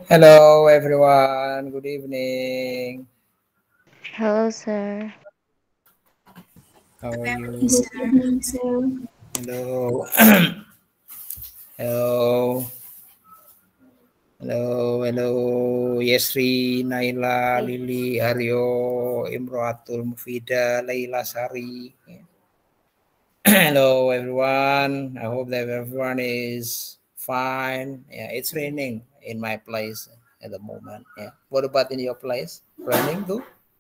Hello, everyone. Good evening. Hello, sir. How are Good you? evening, sir. Hello. Hello. Hello. Hello. Yesri, Naila, Lili, Aryo, Imroatul, Mufida, Laila Sari. Hello, everyone. I hope that everyone is fine. Yeah, it's raining in my place at the moment. Yeah. What about in your place? Raining too?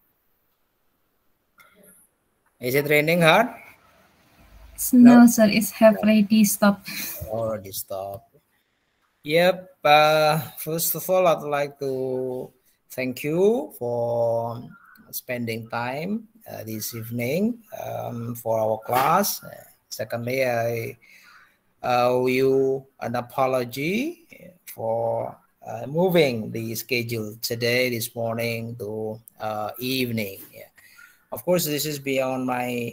Is it raining hard? No, No, sir, it's have already stopped. already stopped. Yep. First of all, I'd like to thank you for spending time this evening for our class. Secondly, I owe you an apology for moving the schedule today, this morning to evening. Yeah. Of course, this is beyond my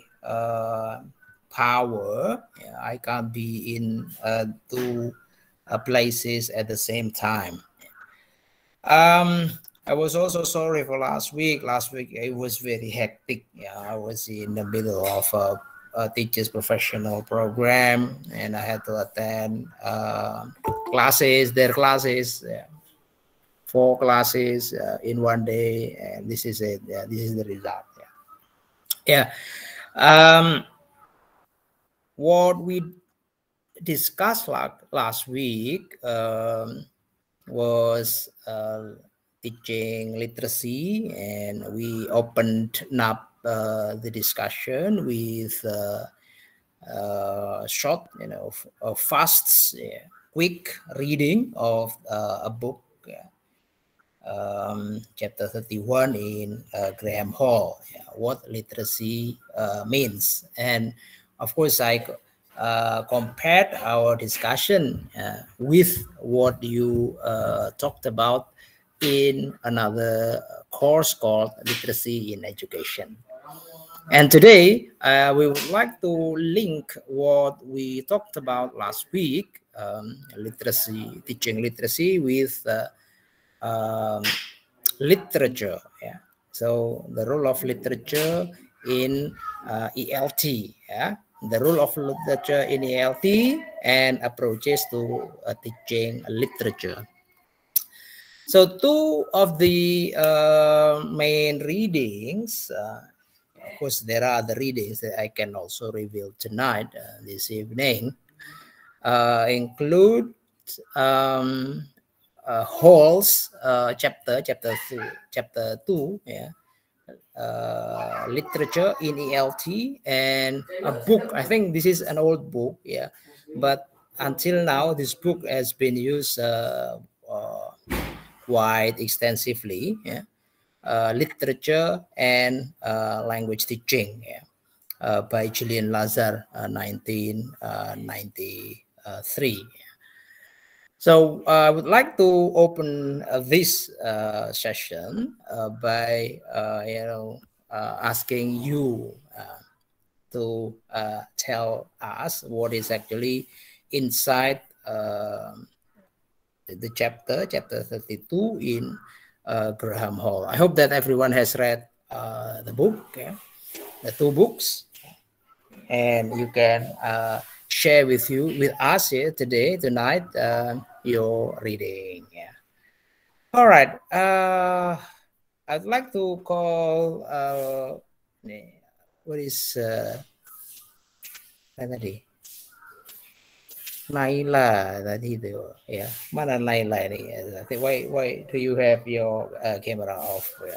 power. Yeah, I can't be in two places at the same time. I was also sorry for last week. Last week it was very hectic. Yeah, I was in the middle of a teacher's professional program, and I had to attend their classes, 4 classes in one day, and this is it. Yeah, this is the result. Yeah. What we discussed last week was teaching literacy, and we opened up the discussion with short, fast, quick reading of a book, chapter 31 in Graham Hall, what literacy means. And of course, I compared our discussion with what you talked about in another course called Literacy in Education. And today, we would like to link what we talked about last week, teaching literacy with literature. Yeah. So the role of literature in ELT. Yeah. The role of literature in ELT and approaches to teaching literature. So two of the main readings, of course, there are other readings that I can also reveal tonight, this evening, include Hall's chapter 2, yeah, literature in ELT, and a book. I think this is an old book, yeah, but until now this book has been used quite extensively, yeah. Literature and language teaching, yeah, by Julian Lazar, 1993. So I would like to open this session by asking you to tell us what is actually inside the chapter 32 in Graham Hall. I hope that everyone has read the book, yeah? The two books, and you can share with us here today, tonight, your reading. Yeah. All right. I'd like to call what is tadi Naila tadi itu, ya. Mana Naila ini? Why do you have your camera off? Yeah.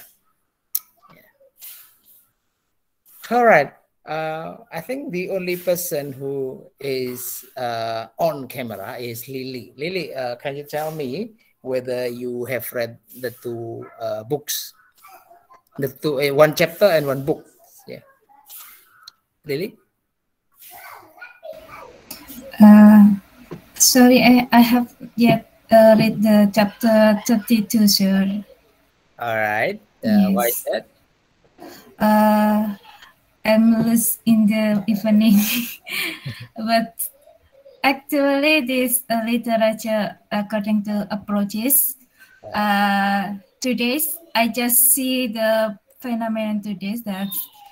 All right. I think the only person who is on camera is Lily. Lily, can you tell me whether you have read the two books, the two one chapter and one book? Yeah, Lily. Sorry, I have yet read the chapter 32, sir. All right. Yes. Why is that? I'm lost in the evening, but actually this literature according to approaches Today's I just see the phenomenon today's that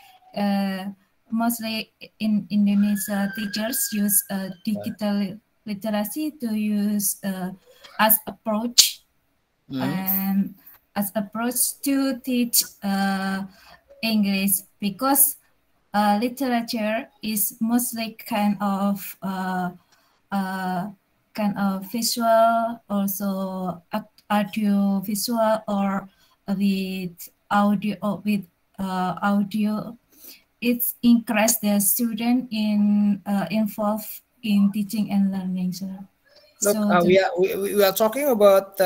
mostly in Indonesia teachers use digital literacy to use as approach and as approach to teach English, because literature is mostly kind of visual, also audio visual, or with audio. It's encourage the student in involved in teaching and learning. Look, we are talking about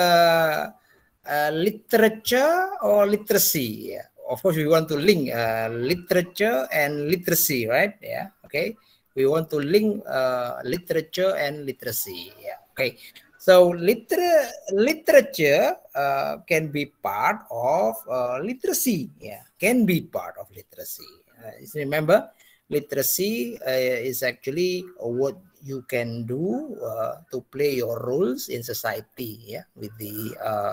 literature or literacy. Yeah. Of course, we want to link literature and literacy, right? Yeah. Okay. We want to link literature and literacy. Yeah. Okay. So literature can be part of literacy. Yeah, can be part of literacy. Remember, literacy is actually what you can do to play your roles in society. Yeah, with the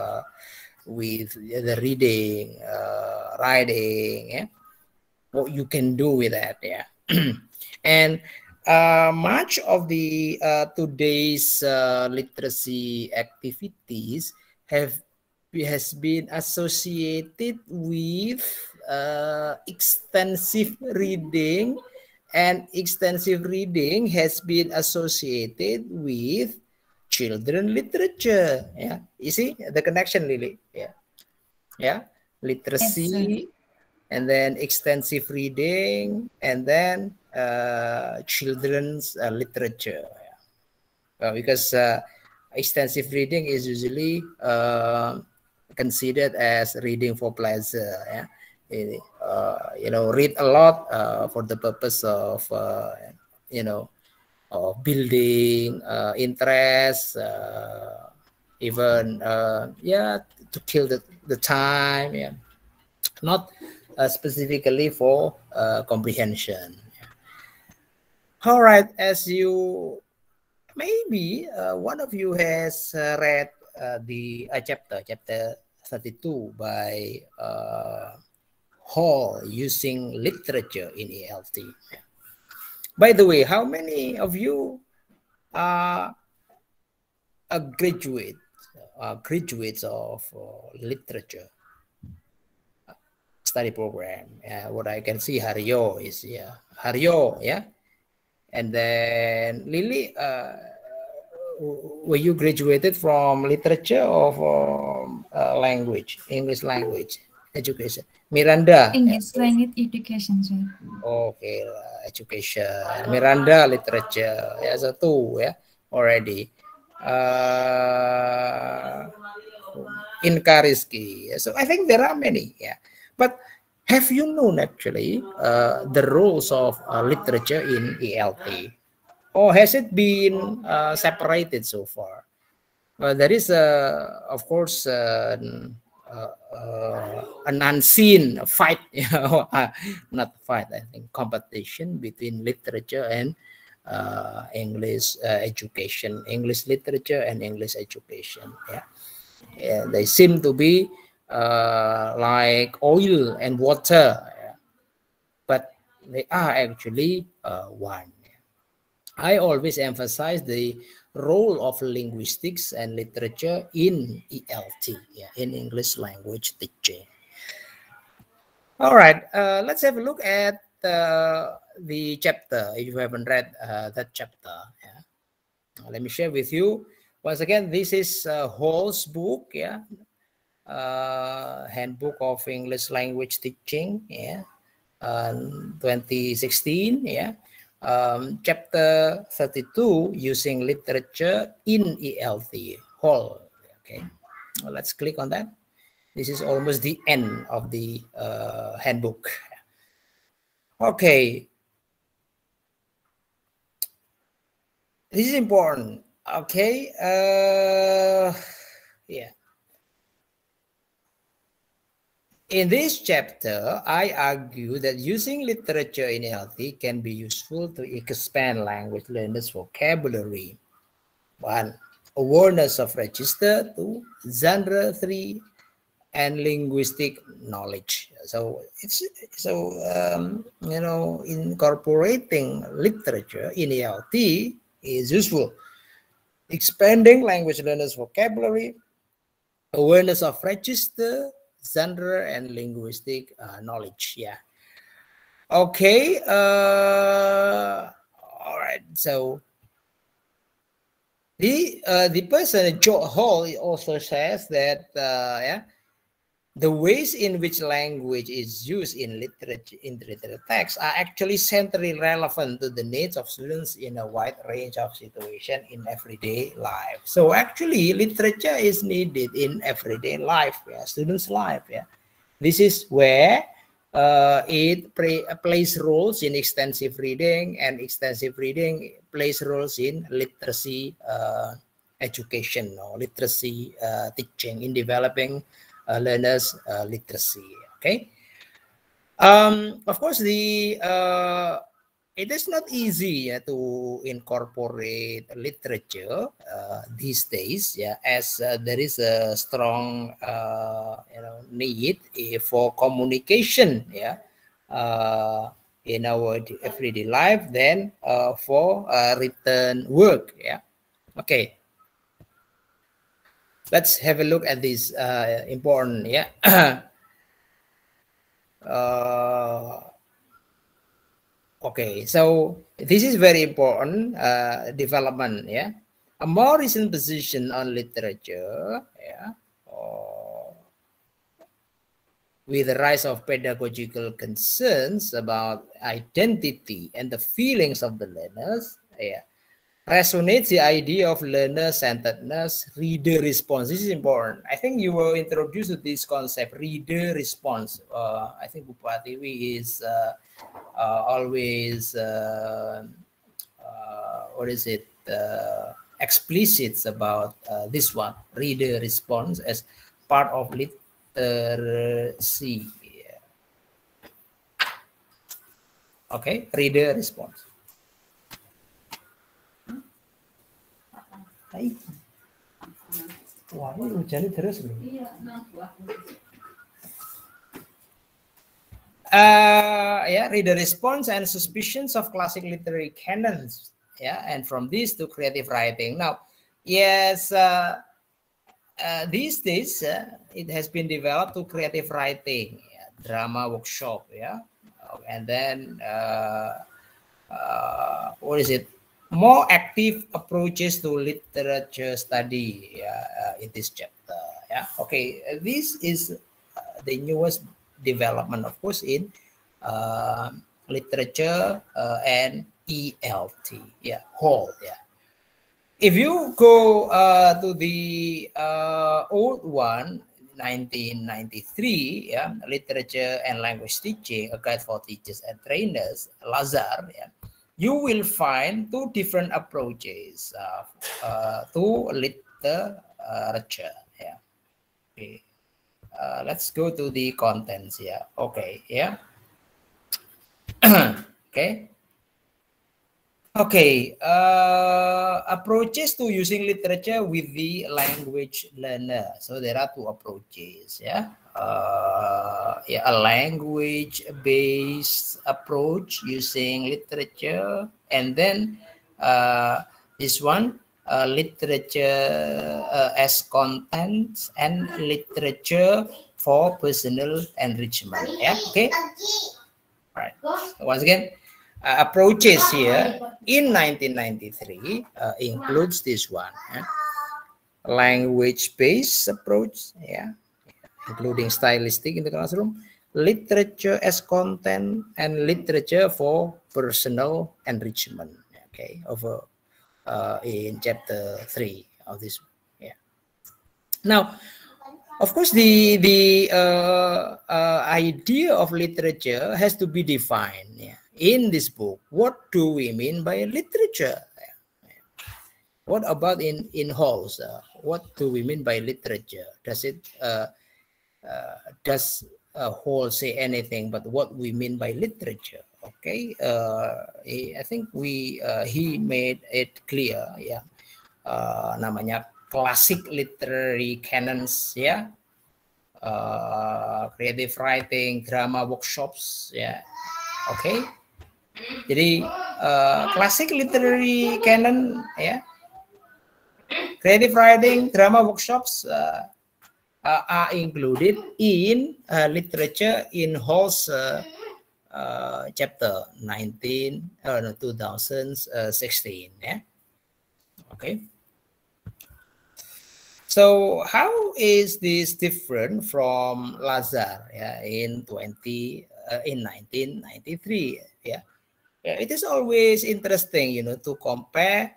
reading, writing. Yeah, what you can do with that. Yeah, and much of the today's literacy activities has been associated with extensive reading, and extensive reading has been associated with children literature. Yeah, you see the connection, Lily. Yeah, literacy, and then extensive reading, and then children's literature. Because extensive reading is usually considered as reading for pleasure. Yeah? Read a lot for the purpose of of building interest, even to kill the time. Yeah, not specifically for comprehension. All right, as you maybe one of you has read the chapter 32 by Hall, using literature in ELT. By the way, how many of you are graduates of literature study program? What I can see, Haryo is Haryo, yeah. And then Lily, were you graduated from literature or from language, English language education? Miranda, English language education, sir. Okay, education. Miranda, literature. Ya, satu ya already. Inka Rizky. So I think there are many. Yeah, but have you known actually the roles of literature in ELT, or has it been separated so far? There is, of course, an unseen fight, not fight, I think, competition between literature and English education, English literature and English education. Yeah, they seem to be like oil and water, but they are actually one. I always emphasize the role of linguistics and literature in ELT, in English language teaching. All right, let's have a look at the chapter. If you haven't read that chapter, let me share with you. Once again, this is Hall's book, Handbook of English Language Teaching, 2016, chapter 32, using literature in ELT, Hall. Okay, well, let's click on that. This is almost the end of the handbook. Okay, this is important. Okay, in this chapter, I argue that using literature in ELT can be useful to expand language learners' vocabulary. One, awareness of register, 2, genre, 3, and linguistic knowledge. So it's you know, incorporating literature in ELT is useful. Expanding language learners' vocabulary, awareness of register, genre, and linguistic knowledge. Yeah. Okay. All right. So the person Joe Hall also says that yeah, the ways in which language is used in literary texts are actually centrally relevant to the needs of students in a wide range of situations in everyday life. So actually, literature is needed in everyday life, yeah, students' life. Yeah, this is where it plays roles in extensive reading, and extensive reading plays roles in literacy education or literacy teaching, in developing learners literacy. Okay. Of course, it is not easy to incorporate literature these days, yeah, as there is a strong you know, need for communication, yeah, in our everyday life than for written work. Yeah. Okay. Let's have a look at this important, yeah. Okay, so this is very important development, yeah. A more recent position on literature, yeah, with the rise of pedagogical concerns about identity and the feelings of the learners, yeah, resonates the idea of learner-centeredness, reader response. This is important. I think you were introduced to this concept, reader response. I think Bu Pratiwi is always, what is it, explicit about this one, reader response, as part of literacy. Okay, reader response. Wah, ini hujannya terus loh. Yeah, reader response and suspicions of classic literary canons. Yeah, and from this to creative writing. Now, yes, these days it has been developed to creative writing, yeah, drama workshop, yeah, and then what is it? More active approaches to literature study in this chapter. Yeah. Okay. This is the newest development, of course, in literature and ELT. Yeah. Whole. Yeah. If you go to the old one, 1993, yeah, Literature and Language Teaching, a guide for teachers and trainers, Lazar, yeah, you will find two different approaches to literature. Yeah. Okay. Let's go to the contents. Yeah. Okay. Yeah. Okay. Okay. Approaches to using literature with the language learner. So there are two approaches. Yeah. Yeah, a language-based approach using literature, and then this one, literature as content and literature for personal enrichment. Yeah, okay. All right. Once again, approaches here in 1993 includes this one, yeah? Language-based approach, yeah, including stylistic in the classroom, literature as content, and literature for personal enrichment. Okay, over in chapter 3 of this. Yeah. Now, of course, the idea of literature has to be defined. Yeah, in this book. What do we mean by literature? What about in halls? What do we mean by literature? Does it does Hall say anything but what we mean by literature? Okay, I think he made it clear. Yeah, namanya classic literary canons, ya, creative writing, drama workshops, ya, oke. Jadi classic literary canon, ya, creative writing, drama workshops are included in literature in Hall's chapter 2016, yeah. Okay. So how is this different from Lazar, yeah, in 1993, yeah? Yeah, it is always interesting, you know, to compare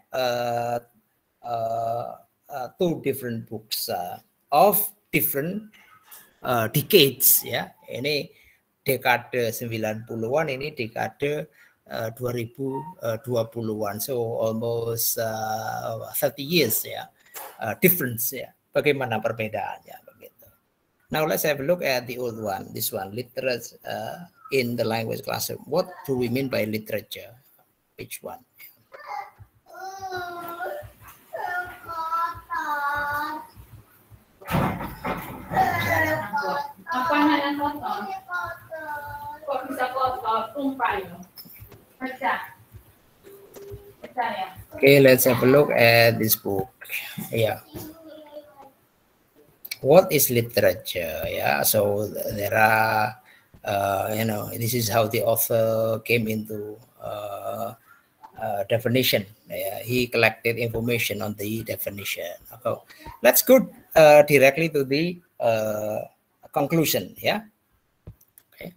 two different books of different decades, ya. Ini dekade 90-an, ini dekade 2020-an. So almost 30 years, ya, difference, ya. Bagaimana perbedaannya begitu. Now let's have a look at the old one, this one, literature in the language classroom. What do we mean by literature? Which one? Okay, let's have a look at this book. Yeah. What is literature? Yeah, so there are, you know, this is how the author came into definition. He collected information on the definition. So let's go directly to the conclusion. Yeah. Okay.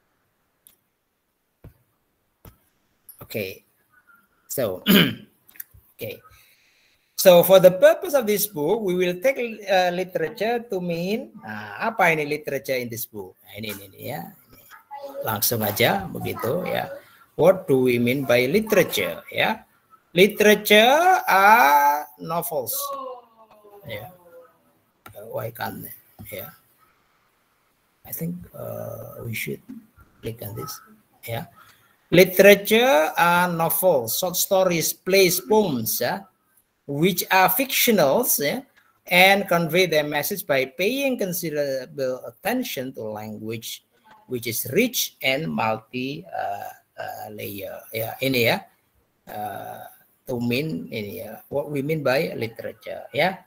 Okay. So, okay. So for the purpose of this book, we will take literature to mean apa ini literature in this book. Nah, ini ya. Langsung aja begitu ya. What do we mean by literature? Ya, literature are novels. Yeah. Why can't? Yeah. I think we should click on this. Yeah. Literature are novels, short stories, plays, poems, which are fictional, and convey their message by paying considerable attention to language, which is rich and multi-layer. Yeah, ini ya, to mean ini ya, what we mean by literature. Yeah.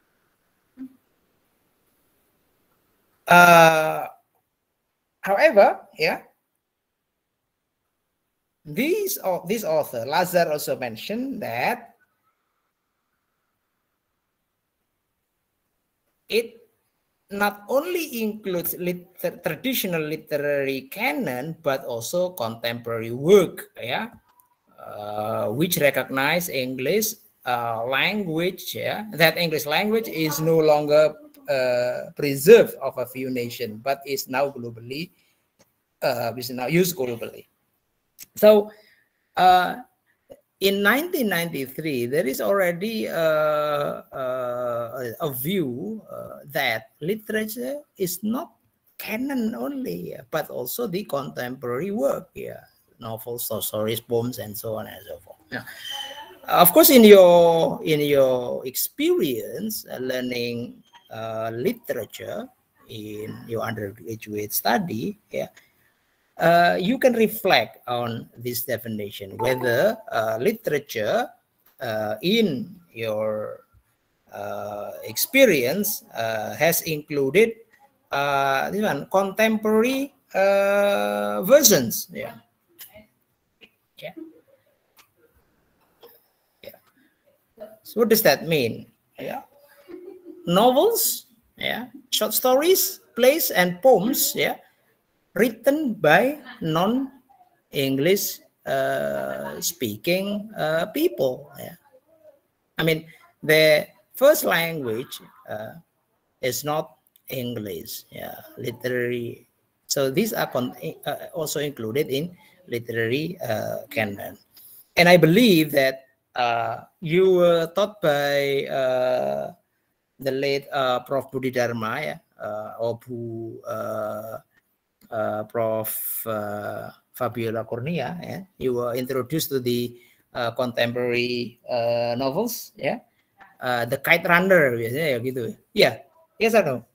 However, yeah. This author, Lazar, also mentioned that it not only includes traditional literary canon, but also contemporary work, yeah, which recognize English language, yeah, that English language is no longer preserved of a few nations, but is now globally, is now used globally. So, in 1993, there is already a view that literature is not canon only, but also the contemporary work, yeah, novels, stories, poems, and so on and so forth. Now, of course, in your experience learning literature in your undergraduate study, yeah. You can reflect on this definition, whether literature in your experience has included this one, contemporary versions. Yeah. Yeah. Yeah. So what does that mean? Yeah. Novels, yeah, short stories, plays, and poems, yeah, written by non-English speaking people. Yeah. I mean, the first language is not English. Yeah, literary. So these are also included in literary canon. And I believe that you were taught by the late Prof. Budi Dharma, yeah, or Prof. Fabiola Kurnia, yeah, you were introduced to the contemporary novels, yeah, The Kite Runner biasanya ya gitu. Ya, yes or no?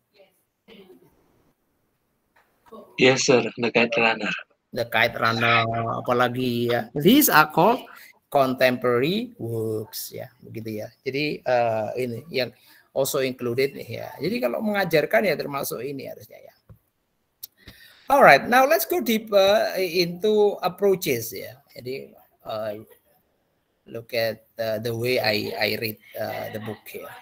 Yes, sir. The Kite Runner. The Kite Runner, apalagi ya. These are called contemporary works ya, begitu ya. Jadi ini yang also included ya. Jadi kalau mengajarkan ya termasuk ini harusnya ya. Alright, now let's go deeper into approaches ya. Jadi look at the way I read the book here.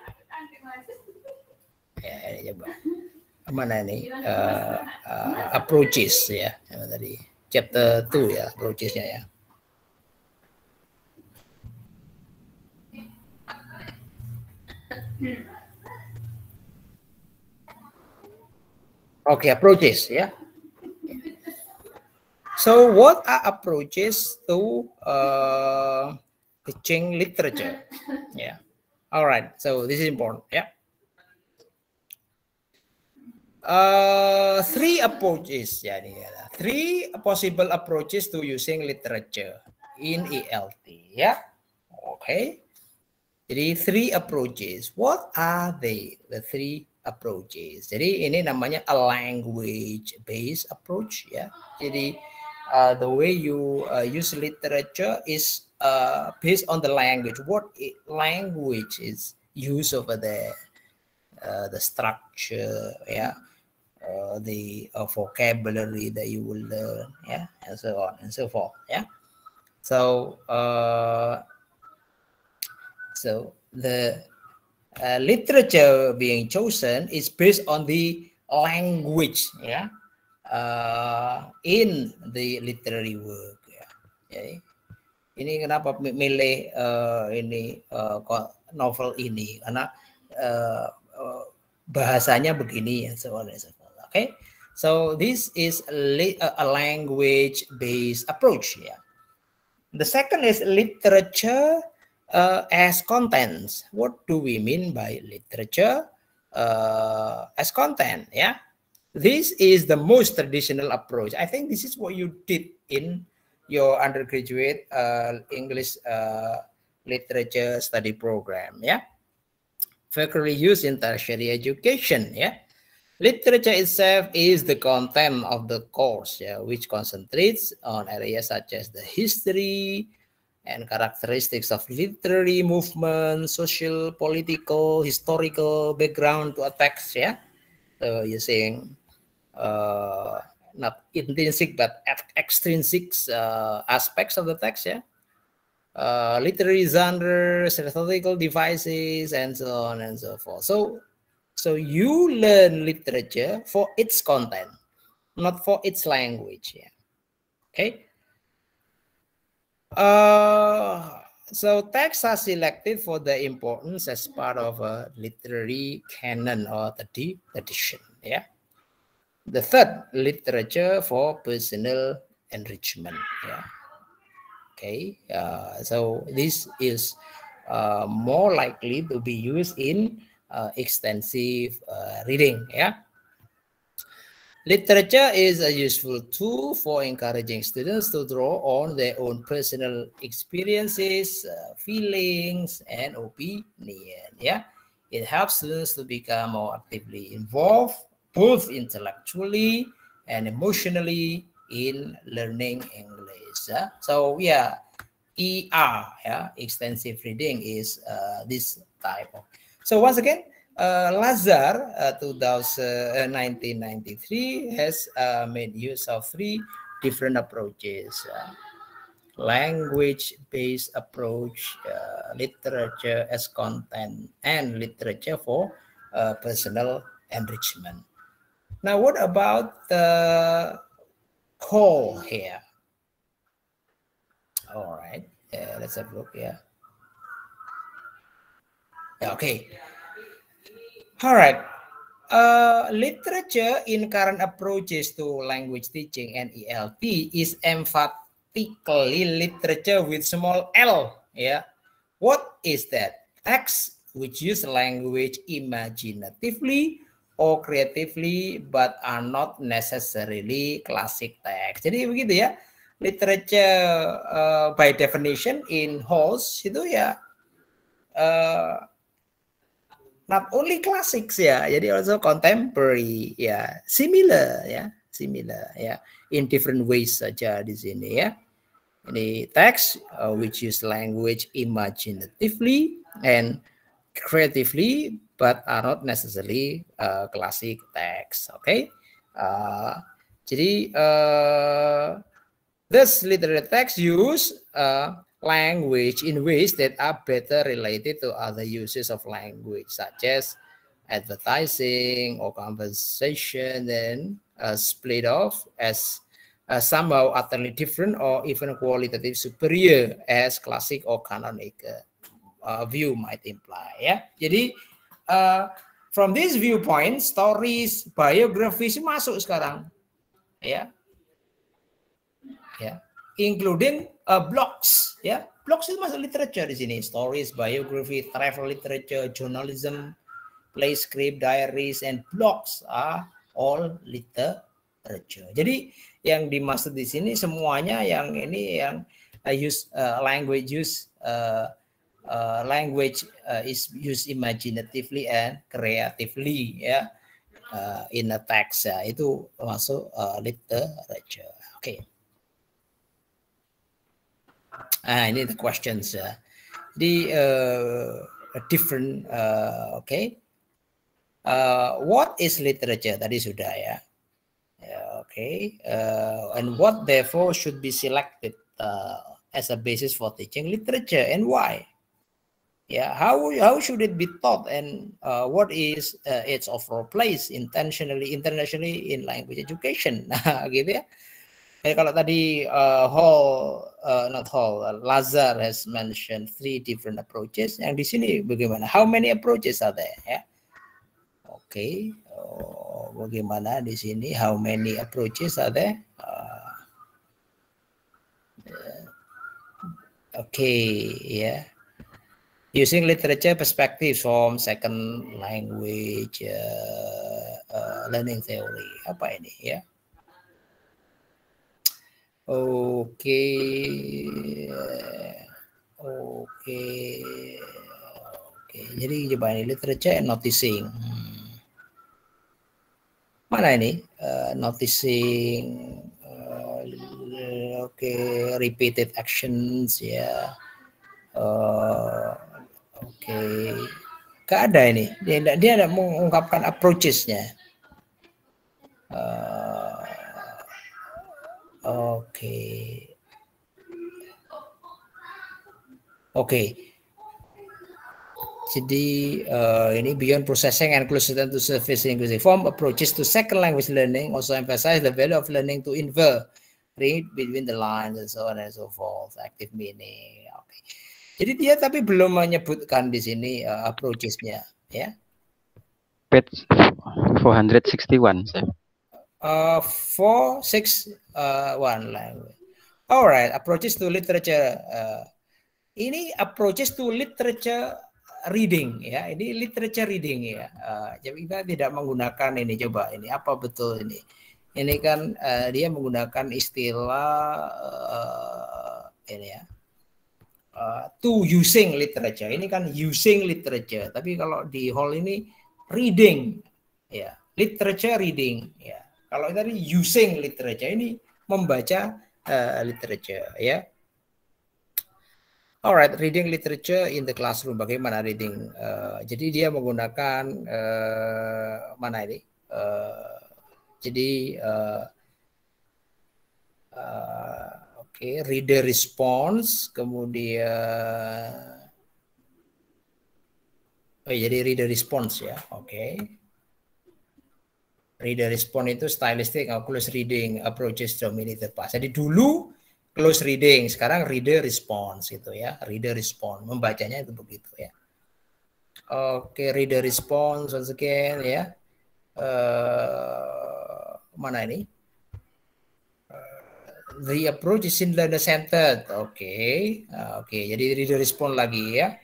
Ya, ini coba. Mana nih approaches ya, tadi chapter 2 ya, approachesnya ya. Okay, approaches ya. So what are approaches to teaching literature? Yeah. All right. So this is important. Yeah. Three approaches. Yeah. Three possible approaches to using literature in ELT. Yeah. Okay. Jadi three approaches. What are they? The three approaches. Jadi ini namanya a language-based approach. Ya. Jadi the way you use literature is based on the language. What language is used over there? The structure, yeah, the vocabulary that you will learn, yeah, and so on and so forth, yeah. So, so the literature being chosen is based on the language, yeah. In the literary work ya. Jadi, ini kenapa milih ini novel ini karena bahasanya begini ya, so on and so forth. Okay, so this is a language-based approach ya. The second is literature as contents. What do we mean by literature as content? Yeah. This is the most traditional approach. I think this is what you did in your undergraduate English literature study program, yeah. Frequently used in tertiary education, yeah. Literature itself is the content of the course, yeah, which concentrates on areas such as the history and characteristics of literary movement, social, political, historical background to a text, yeah. So you're saying not intrinsic but extrinsic aspects of the text, yeah. Literary genres, rhetorical devices, and so on and so forth. So you learn literature for its content, not for its language, yeah. Okay. So texts are selected for their importance as part of a literary canon or tradition, yeah. The third, literature for personal enrichment. Yeah. Okay. So this is more likely to be used in extensive reading. Yeah. Literature is a useful tool for encouraging students to draw on their own personal experiences, feelings, and opinion. Yeah. It helps students to become more actively involved, both intellectually and emotionally, in learning English. So yeah, ER, yeah, extensive reading is this type of. So once again, Lazar 1993 has made use of three different approaches: language-based approach, literature as content, and literature for personal enrichment. Now, what about the call here? All right, let's have a look here. Okay. All right. Literature in current approaches to language teaching and ELT is emphatically literature with small l. Yeah. What is that? Text which use language imaginatively or creatively, but are not necessarily classic text. Jadi begitu ya, literature by definition in Halls itu ya not only classics ya, jadi also contemporary ya, similar ya, in different ways saja di sini ya. Ini text which use language imaginatively and creatively, but are not necessarily classic text. Okay, jadi this literary text use language in ways that are better related to other uses of language, such as advertising or conversation, then split off as somehow utterly different or even qualitative superior as classic or canonic view might imply. Ya, jadi from this viewpoint, stories, biographies masuk sekarang, ya, including blogs, ya, blogs itu masuk literature di sini, stories, biography, travel literature, journalism, play script, diaries, and blogs are all literature. Jadi yang dimaksud di sini semuanya yang ini yang use language use language is used imaginatively and creatively ya, in a text ya, itu masuk literature. Oke. Ini the questions ya. Di different okay. What is literature? Tadi sudah ya. Okay. And what therefore should be selected as a basis for teaching literature and why? Yeah, how should it be taught and what is its overall place internationally in language education? Nah, gitu ya. Kalau tadi Lazar has mentioned 3 different approaches. Yang di sini bagaimana? How many approaches are there? Ya. Oke, bagaimana di sini? How many approaches are there? Yeah. Using literature perspective from second language learning theory. Apa ini ya? Oke. Jadi coba ini literature and noticing. Mana ini? Noticing. Repeated actions ya. Gak ada ini. Dia ada mengungkapkan approaches-nya. Jadi ini beyond processing and closer to surface linguistic form approaches to second language learning also emphasize the value of learning to infer, read between the lines and so on and so forth, active meaning. Jadi dia tapi belum menyebutkan di sini approaches-nya, ya. Page 461. 461 language. Alright, approaches to literature. Ini approaches to literature reading, ya. Ini literature reading, ya. Jadi kita tidak menggunakan ini. Coba ini apa betul ini? Ini kan dia menggunakan istilah ini ya. To using literature. Ini kan using literature. Tapi kalau di Hall ini reading, ya. Literature reading, ya. Kalau tadi using literature, ini membaca literature, ya. Alright, reading literature in the classroom. Bagaimana reading? Jadi dia menggunakan mana ini? Jadi reader response, kemudian jadi reader response ya. Reader response itu stylistic close reading approaches dominated past. Jadi dulu close reading, sekarang reader response gitu ya. Reader response, membacanya itu begitu ya. Reader response once again ya. Mana ini? The approach is in learner centered. Jadi reader respond lagi ya.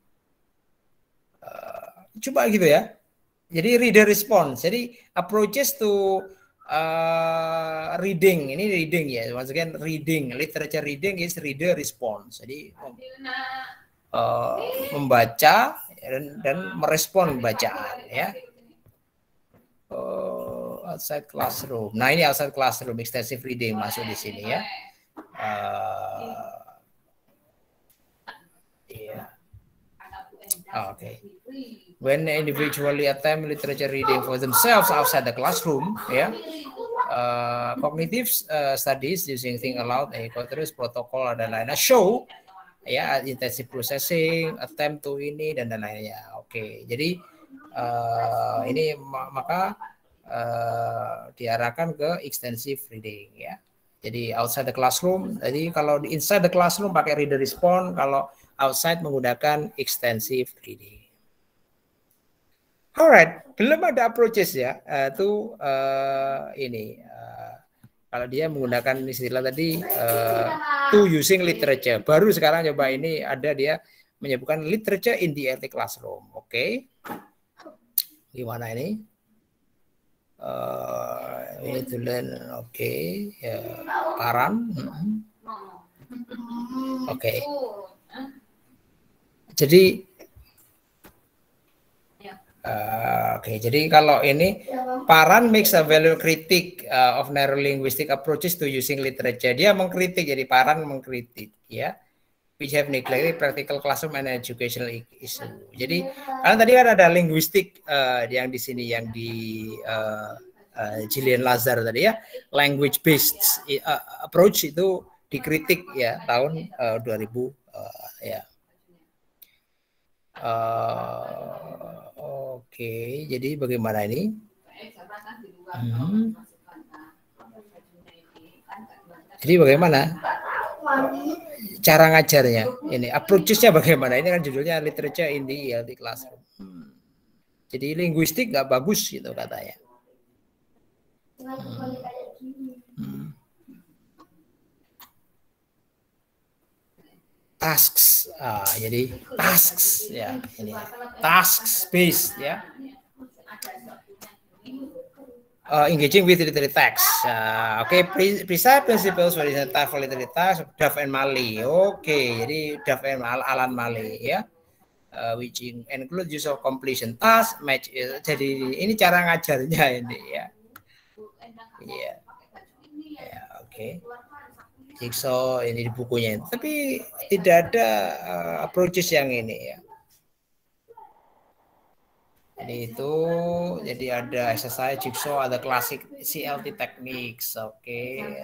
Coba gitu ya. Jadi reader response. Jadi approaches to reading. Ini reading ya. Once again reading. Literature reading is reader response. Jadi membaca dan merespon bacaan ya. Outside classroom. Nah, ini outside classroom, extensive reading masuk di sini ya. Okay. When individually attempt literature reading for themselves outside the classroom, ya, cognitive studies using think aloud, terus protokol dan lainnya show, ya, intensive processing, attempt to ini dan lainnya. Oke, jadi ini maka diarahkan ke extensive reading, ya. Jadi outside the classroom, jadi kalau di inside the classroom pakai reader respond, kalau outside menggunakan extensive reading. Alright, belum ada approaches ya, itu ini kalau dia menggunakan istilah tadi to using literature. Baru sekarang coba ini ada dia menyebutkan literature in the early classroom. Oke, gimana ini? Ini to learn, oke, ya, Paran. Oke. Jadi jadi kalau ini Paran makes a value critic of narrow linguistic approaches to using literature. Dia mengkritik, jadi Paran mengkritik, ya, which have neglected practical classroom and educational issue. Jadi karena tadi kan ada linguistik yang di sini yang di Gillian Lazar tadi ya, language based approach itu dikritik ya tahun 2000 ya. Oke, jadi bagaimana ini? Jadi bagaimana cara ngajarnya? Ini approach-nya bagaimana? Ini kan judulnya literature in the ELT classroom. Jadi linguistik nggak bagus gitu katanya. Tasks, jadi tasks ya, ini tasks based ya. Engaging with literary text. Oke, precise principles for literary text, Duff and Mali. Oke, jadi Duff and Alan Mali ya. Which include use of completion task, match. Jadi ini cara ngajarnya ini ya. Iya. Ya, oke. Jigsaw ini di bukunya, tapi tidak ada approaches yang ini ya. Jadi itu, jadi ada exercise jigsaw, ada classic CLT techniques, oke.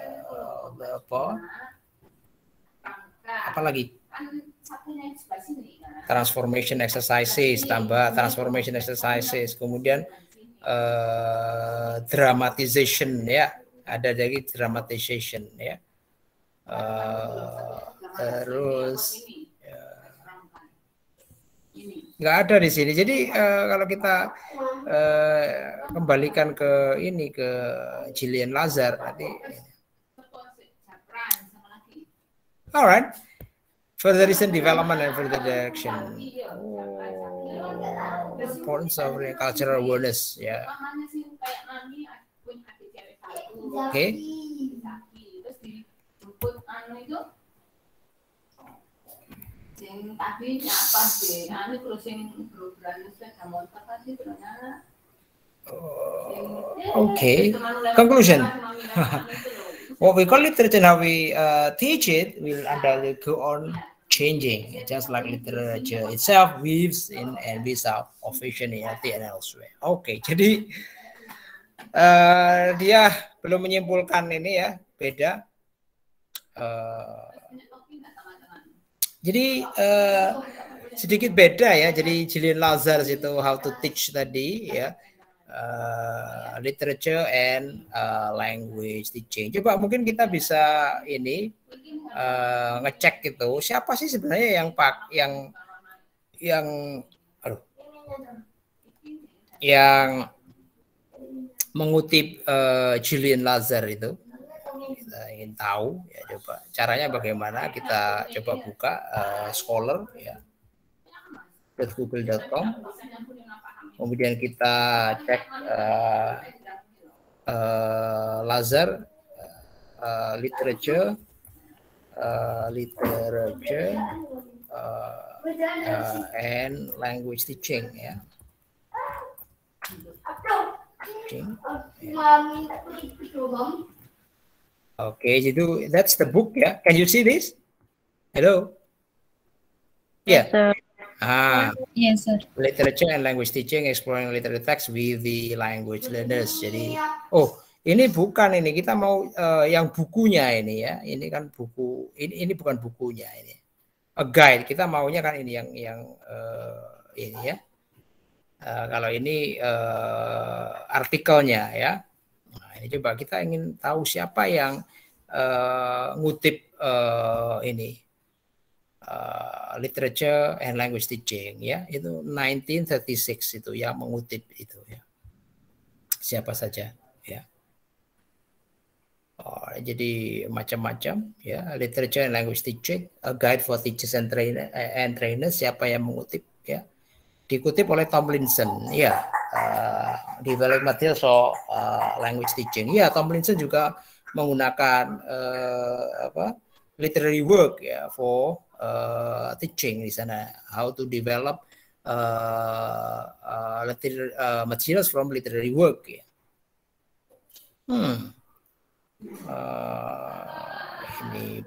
Apa lagi? Transformation exercises, tambah transformation exercises, kemudian dramatization ya, ada lagi dramatization ya. Terus nggak ada di sini. Jadi kalau kita kembalikan ke ini, ke Gillian Lazar nanti. Alright, further recent development and further direction. Importance of cultural awareness ya. Oke. Okay. Conclusion. What we call literature and how we teach it will undoubtedly go on changing, just like literature itself weaves in and weaves out of Asian and elsewhere. Okay, jadi dia belum menyimpulkan ini ya, beda. Jadi sedikit beda ya. Jadi Gillian Lazar itu how to teach tadi ya, literature and language teaching. Coba mungkin kita bisa ini ngecek gitu, siapa sih sebenarnya yang mengutip Gillian Lazar itu. Kita ingin tahu ya, coba caranya bagaimana, kita coba buka Scholar ya, .google.com, kemudian kita cek Lazar literature and language teaching, ya. Okay, jadi that's the book, ya. Can you see this? Hello. Yeah. Sir. Yes, sir. Literature and language teaching, exploring literary text with the language learners. Jadi, oh, ini bukan ini, kita mau yang bukunya ini, ya. Ini kan buku, ini bukan bukunya ini. A guide, kita maunya kan ini yang ini, ya. Kalau ini artikelnya, ya. Nah, ini coba kita ingin tahu siapa yang ngutip ini literature and language teaching, ya, itu 1936 itu yang mengutip itu, ya. Siapa saja, ya. Oh, jadi macam-macam, ya. Literature and language teaching, a guide for teachers and trainers, siapa yang mengutip, ya. Dikutip oleh Tomlinson, ya. Develop material for language teaching, ya. Tomlinson juga menggunakan literary work, ya, for teaching di sana, how to develop materials from literary work, ya. Ini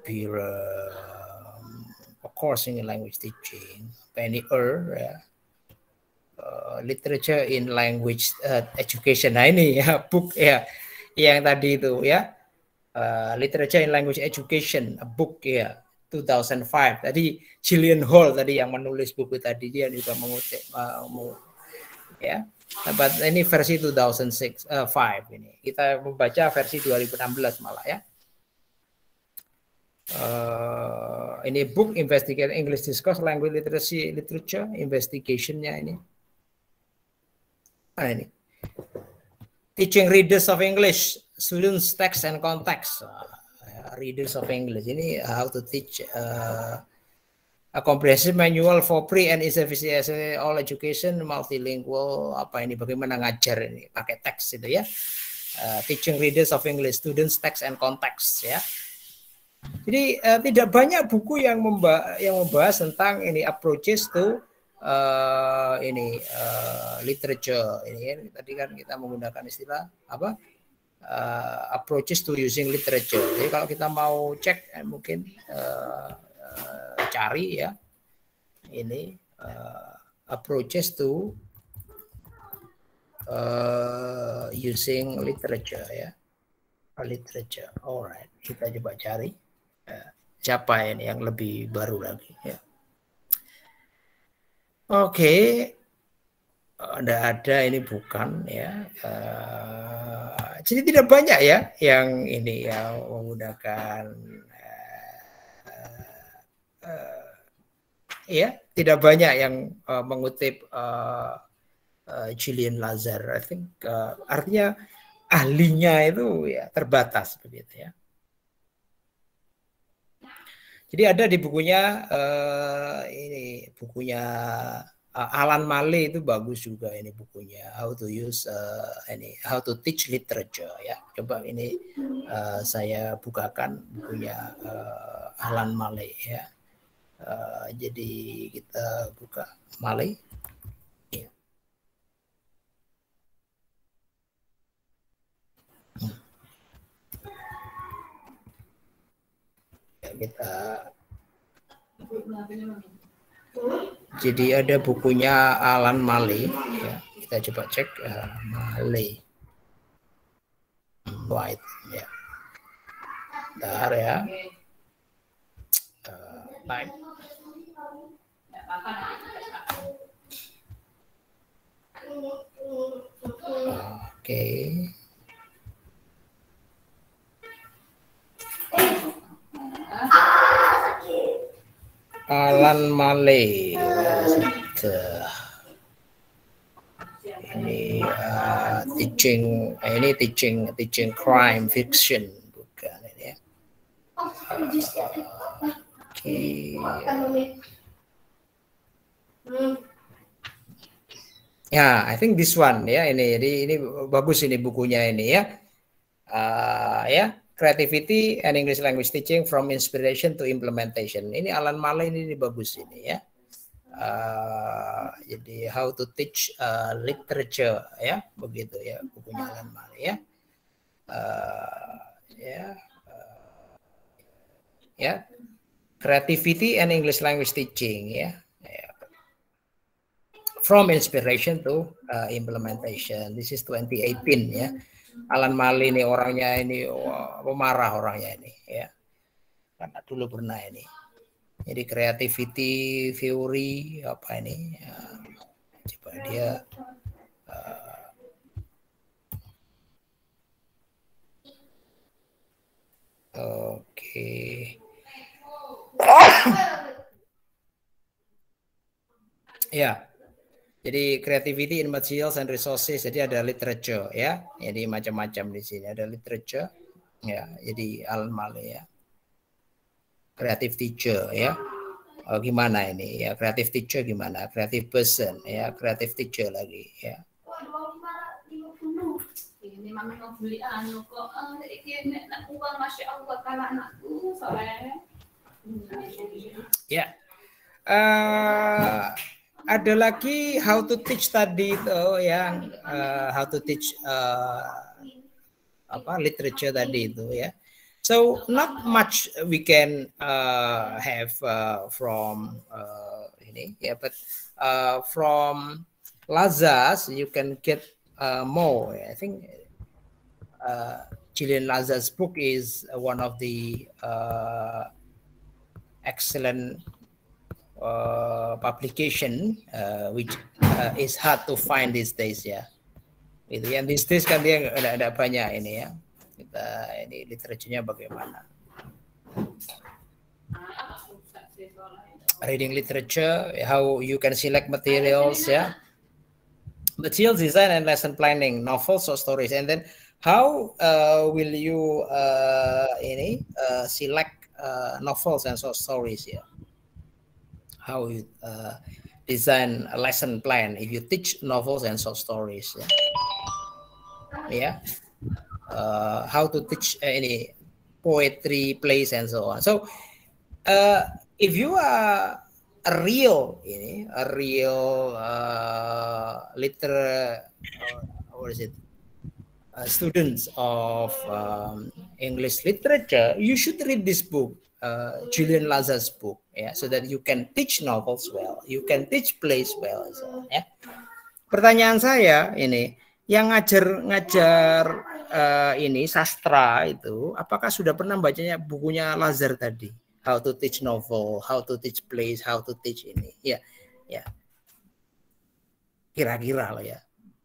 of course in language teaching, Penny ya. Literature in language education. Nah ini, ya, book, ya, yang tadi itu, ya. Literature in language education, a book, ya, 2005. Tadi Gillian Hall tadi yang menulis buku tadi, dia juga mengutip, ya. But ini versi 2005 ini. Kita membaca versi 2016 malah, ya. Ini book investigate English discourse, language literacy, literature investigation-nya ini. Nah, ini. Teaching readers of English, students text and context. Readers of English ini how to teach a comprehensive manual for pre and intermediate all education multilingual, apa ini, bagaimana ngajar ini pakai teks itu, ya. Teaching readers of English, students text and context, ya. Jadi tidak banyak buku yang membahas tentang ini approaches to ini literature ini. Tadi kan kita menggunakan istilah apa? Approaches to using literature. Jadi kalau kita mau cek mungkin cari, ya, ini approaches to using literature, ya, literature. Alright, kita coba cari siapa ini yang lebih baru lagi, ya. Oke. Ada ini bukan, ya. Jadi tidak banyak, ya, yang ini yang menggunakan ya, tidak banyak yang mengutip Julian Lazar. I think artinya ahlinya itu, ya, terbatas begitu, ya. Jadi ada di bukunya ini bukunya Alan Male itu bagus juga ini bukunya, how to use ini how to teach literature, ya. Coba ini saya bukakan bukunya Alan Male, ya. Jadi kita buka Male. Ya. Kita jadi ada bukunya Alan Male, ya. Kita coba cek Male White, ya. Bentar, ya. Type. Oke. Alan Male, ini teaching crime fiction, bukan ini, ya. Oke. Ya, I think this one, ya, ini bagus ini bukunya ini, ya. Ya, Creativity and English language teaching from inspiration to implementation. Ini Alan Male ini bagus ini ya. Jadi how to teach literature ya, begitu ya bukunya Alan Male ya. Creativity and English language teaching ya. From inspiration to implementation. This is 2018 ya. Alan Male ini orangnya ini pemarah orangnya ini ya. Karena dulu pernah ini. Jadi creativity theory apa ini? Ya, coba dia oke. Ya. Jadi creativity in materials and resources, jadi ada literature ya, jadi macam-macam di sini ada literature ya, jadi Alan Male ya, creative teacher ya, gimana ini ya, creative teacher gimana, creative person ya, creative teacher lagi ya. Ini mama mau beli anu kok, ini nak uang masya Allah kalau anakku soalnya. Ya. Ada lagi how to teach tadi itu yang how to teach literature tadi itu ya. So not much we can have from ini ya, but from Lazar's you can get more. I think Julian Lazar's book is one of the excellent publication which is hard to find these days ya. Itu yang these days kan dia ada banyak ini ya. Kita ini literaturnya bagaimana? Reading literature, how you can select materials ya. Materials design and lesson planning, novels or stories, and then how will you select novels and short stories ya. How you design a lesson plan if you teach novels and short stories. Yeah. How to teach any poetry, plays, and so on. So, if you are a real students of English literature, you should read this book. Julian Lazar's book, ya, so that you can teach novels well, you can teach plays well, so, ya. Pertanyaan saya ini, yang ngajar ini sastra itu, apakah sudah pernah bacanya bukunya Lazar tadi? How to teach novel, how to teach plays, how to teach ini, ya, ya. Kira-kira loh ya.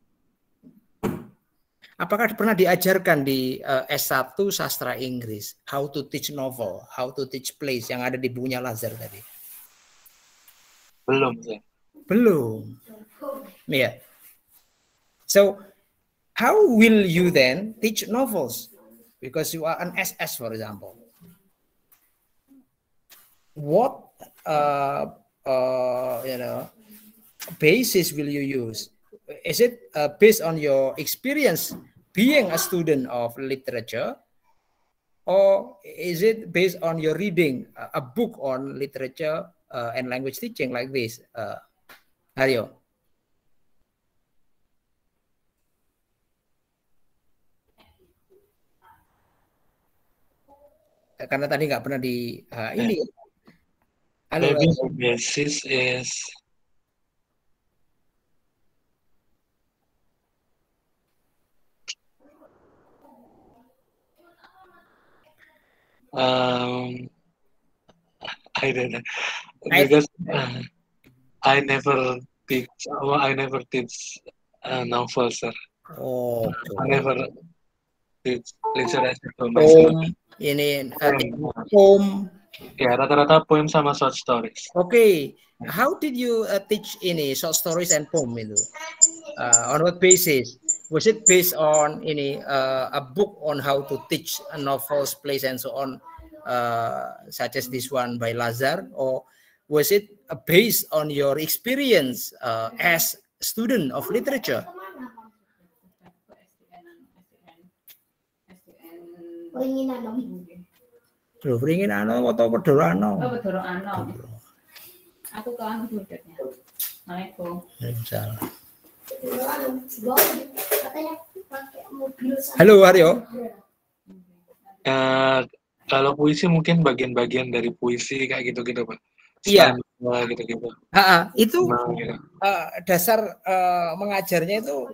Apakah pernah diajarkan di S1 sastra Inggris how to teach novel, how to teach plays yang ada di bukunya Lazar tadi? Belum sih. Belum. Yeah. So how will you then teach novels? Because you are an SS, for example. What basis will you use? Is it based on your experience being a student of literature, or is it based on your reading a book on literature and language teaching like this? Aryo. Karena tadi nggak pernah di ini. Maybe the basis is I don't know, because I never teach novels, sir. Oh, I never teach literature for myself. Ini poem. Ya, rata-rata poem sama short stories. Okay. How did you teach ini short stories and poem itu? On what basis? Was it based on ini a book on how to teach novels, plays, and so on, such as this one by Lazar, or was it based on your experience as a student of literature? Beringin ano atau Pedorano? Oh, Pedorano. Aku kan budeknya. Waalaikumsalam. Halo Aryo. Kalau puisi mungkin bagian-bagian dari puisi kayak gitu-gitu Pak. Iya. Gitu-gitu. Itu gitu. Dasar mengajarnya itu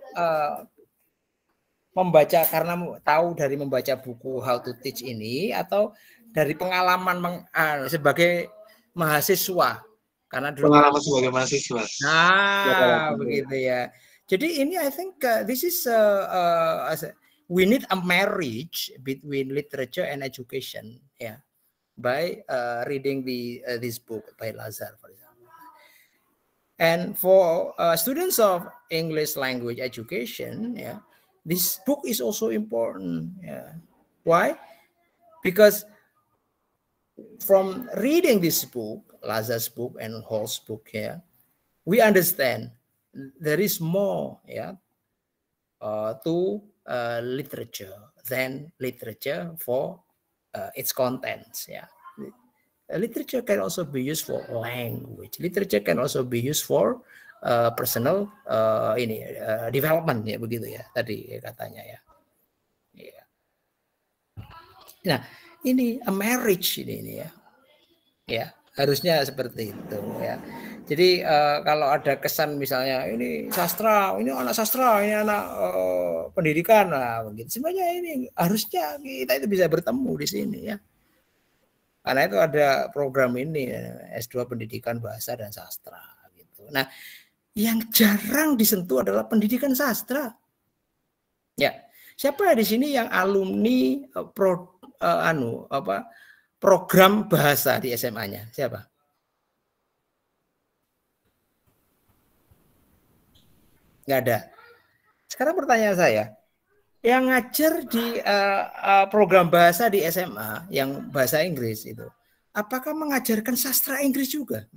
membaca karena tahu dari membaca buku How to Teach ini atau dari pengalaman sebagai mahasiswa karena dulu pengalaman sebagai mahasiswa. Begitu ya. Jadi ini I think this is we need a marriage between literature and education, yeah, by reading this book by Lazar, for example. And for students of English language education, yeah, this book is also important. Yeah. Why? Because from reading this book, Lazar's book and Hall's book here, we understand there is more, yeah, to literature than literature for its contents. Yeah, literature can also be used for language. Literature can also be used for personal development, ya begitu ya tadi katanya ya. Yeah. Nah, ini a marriage ini ya. Ya, harusnya seperti itu ya. Jadi kalau ada kesan misalnya ini sastra, ini anak sastra, ini anak pendidikan, nah begitu. Sebenarnya ini harusnya kita itu bisa bertemu di sini ya. Karena itu ada program ini S2 Pendidikan Bahasa dan Sastra gitu. Nah, yang jarang disentuh adalah pendidikan sastra. Ya, siapa di sini yang alumni program bahasa di SMA-nya? Siapa? Nggak ada. Sekarang pertanyaan saya, yang ngajar di program bahasa di SMA, yang bahasa Inggris itu, apakah mengajarkan sastra Inggris juga?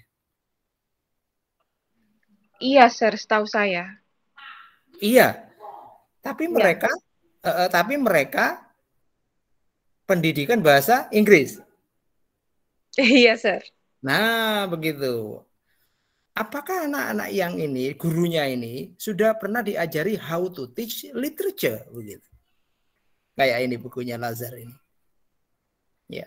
Iya, Sir, setahu saya. Iya, tapi mereka pendidikan bahasa Inggris. Iya, Sir. Nah, begitu. Apakah anak-anak yang ini, gurunya ini, sudah pernah diajari how to teach literature? Begitu. Kayak ini bukunya Lazar ini. Ya.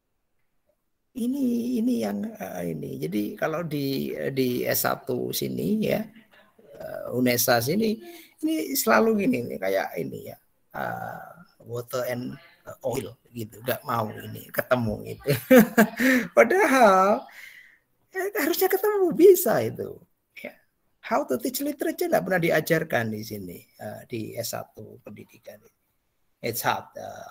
Ini yang ini. Jadi kalau di S1 sini ya, UNESA sini, ini selalu gini, kayak ini ya, water and oil gitu, nggak mau ini ketemu gitu. Padahal harusnya ketemu, bisa itu. Ya. How to teach literature nggak pernah diajarkan di sini di S1 pendidikan. It's hard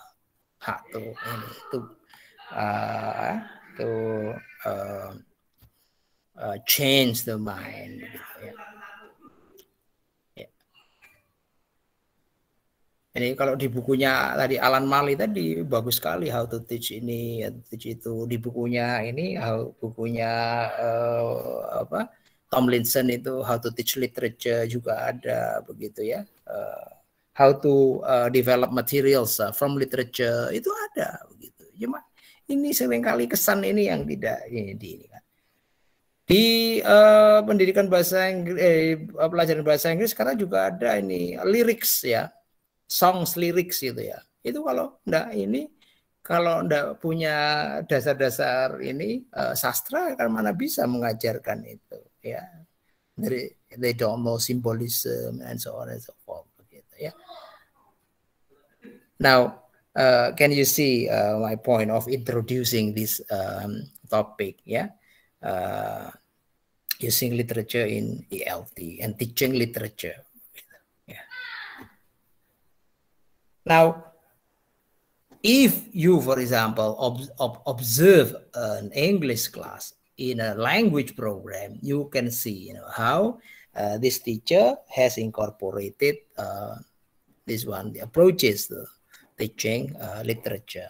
to change the mind. Ya. Ya. Ini kalau di bukunya tadi Alan Mali tadi bagus sekali how to teach ini, teach itu. Di bukunya ini, bukunya Tomlinson itu how to teach literature juga ada begitu ya. How to develop materials from literature itu ada begitu. Cuma ini seringkali kesan ini yang tidak ini kan. Di pendidikan bahasa Inggris, pelajaran bahasa Inggris sekarang juga ada ini lyrics ya, songs lyrics gitu ya. Itu kalau enggak punya dasar-dasar ini sastra kan mana bisa mengajarkan itu ya. They don't know symbolism and so on and so forth begitu ya. Now, can you see my point of introducing this topic? Yeah, using literature in ELT and teaching literature. Yeah. Now, if you, for example, observe an English class in a language program, you can see, how this teacher has incorporated this one, the approaches to teaching literature.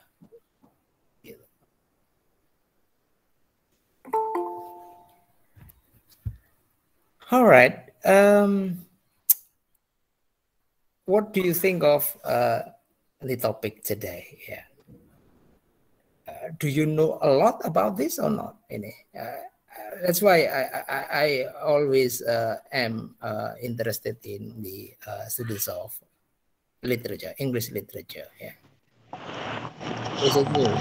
All right. What do you think of the topic today. Yeah. Do you know a lot about this or not? That's why I always am interested in the studies of literature, English literature. Yeah. Is it new?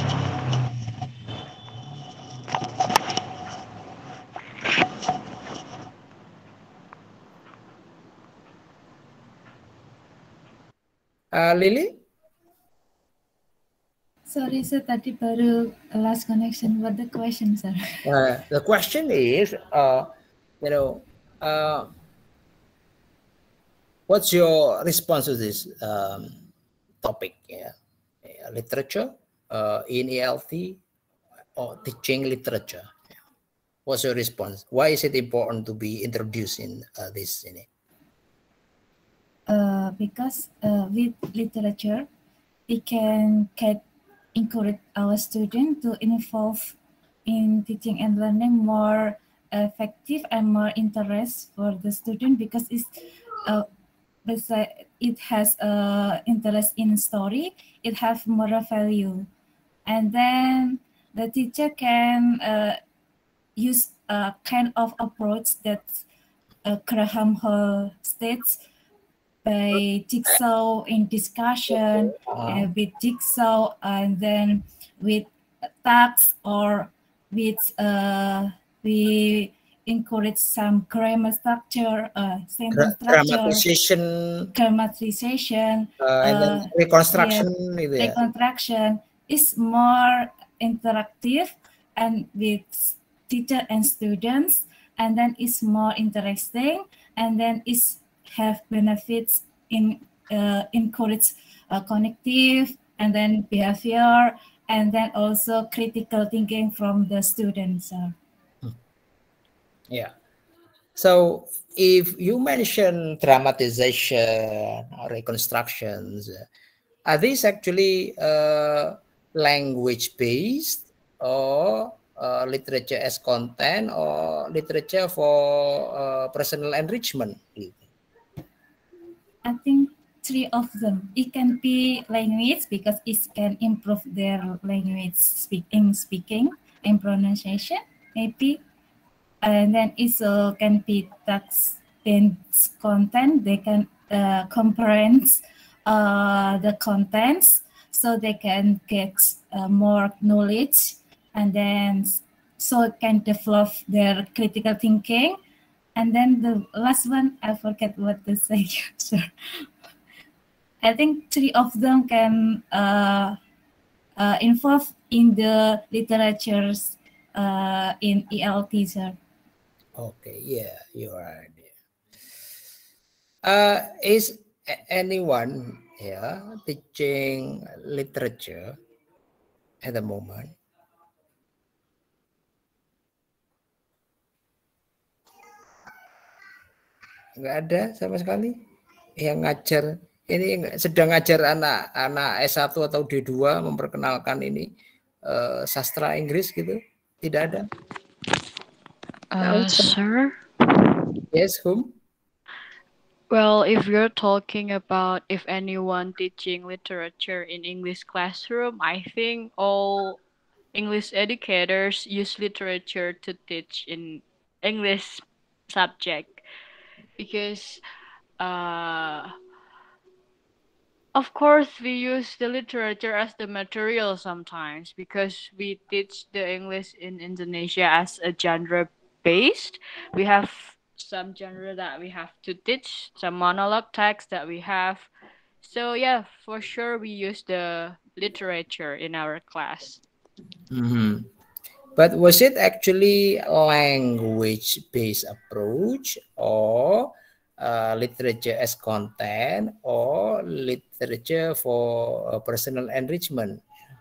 Lily? Sorry, sir, tadi baru last connection. What the question, sir? The question is, what's your response to this topic? Yeah, literature in ELT or teaching literature. What's your response? Why is it important to be introduced in this? Because with literature, we can encourage our students to involve in teaching and learning more effective and more interest for the student, because it has interest in story, it has moral value, and then the teacher can use a kind of approach that Graham Hall states, by jigsaw in discussion, with jigsaw, and then with tags, or with we encourage some grammar structure, sentence structure, grammatization, and then reconstruction. Yeah, reconstruction is more interactive and with teacher and students, and then it's more interesting, and then it's have benefits in encourage cognitive and then behavior, and then also critical thinking from the students. Yeah. So if you mention dramatization or reconstructions, are these actually language based, or literature as content, or literature for personal enrichment? I think 3 of them. It can be language because it can improve their language speaking and pronunciation, maybe. And then it can be text-based content. They can comprehend the contents, so they can get more knowledge, and then so it can develop their critical thinking. And then the last one, I forget what to say. Sure. I think 3 of them can involve in the literatures in ELT, sir. Okay, yeah, you're right. Is anyone teaching literature at the moment? Nggak ada sama sekali yang ngajar. Ini sedang ngajar anak S1 atau D2 memperkenalkan ini sastra Inggris gitu. Tidak ada. Sir? Yes, whom? Well, if you're talking about if anyone teaching literature in English classroom, I think all English educators use literature to teach in English subject, because of course we use the literature as the material sometimes, because we teach the English in Indonesia as a genre based. We have some genre that we have to teach, some monologue text that we have. So yeah, for sure we use the literature in our class. Mm-hmm. But was it actually a language-based approach, or literature as content, or literature for personal enrichment?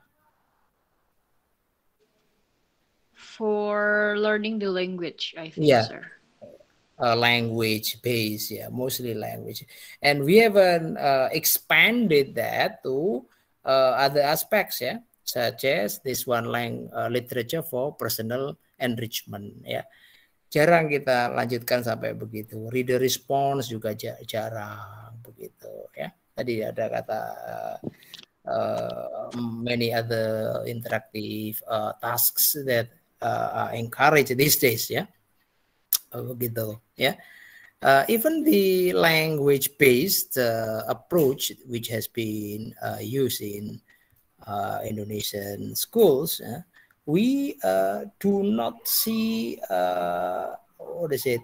For learning the language, I think, sir. Language-based, mostly language. And we haven't expanded that to other aspects, such as this one literature for personal enrichment, jarang kita lanjutkan sampai begitu. Reader response juga jarang begitu, Tadi ada kata many other interactive tasks that are encouraged these days, ya. Begitu, ya. Even the language-based approach which has been used in Indonesian schools, we do not see what is it?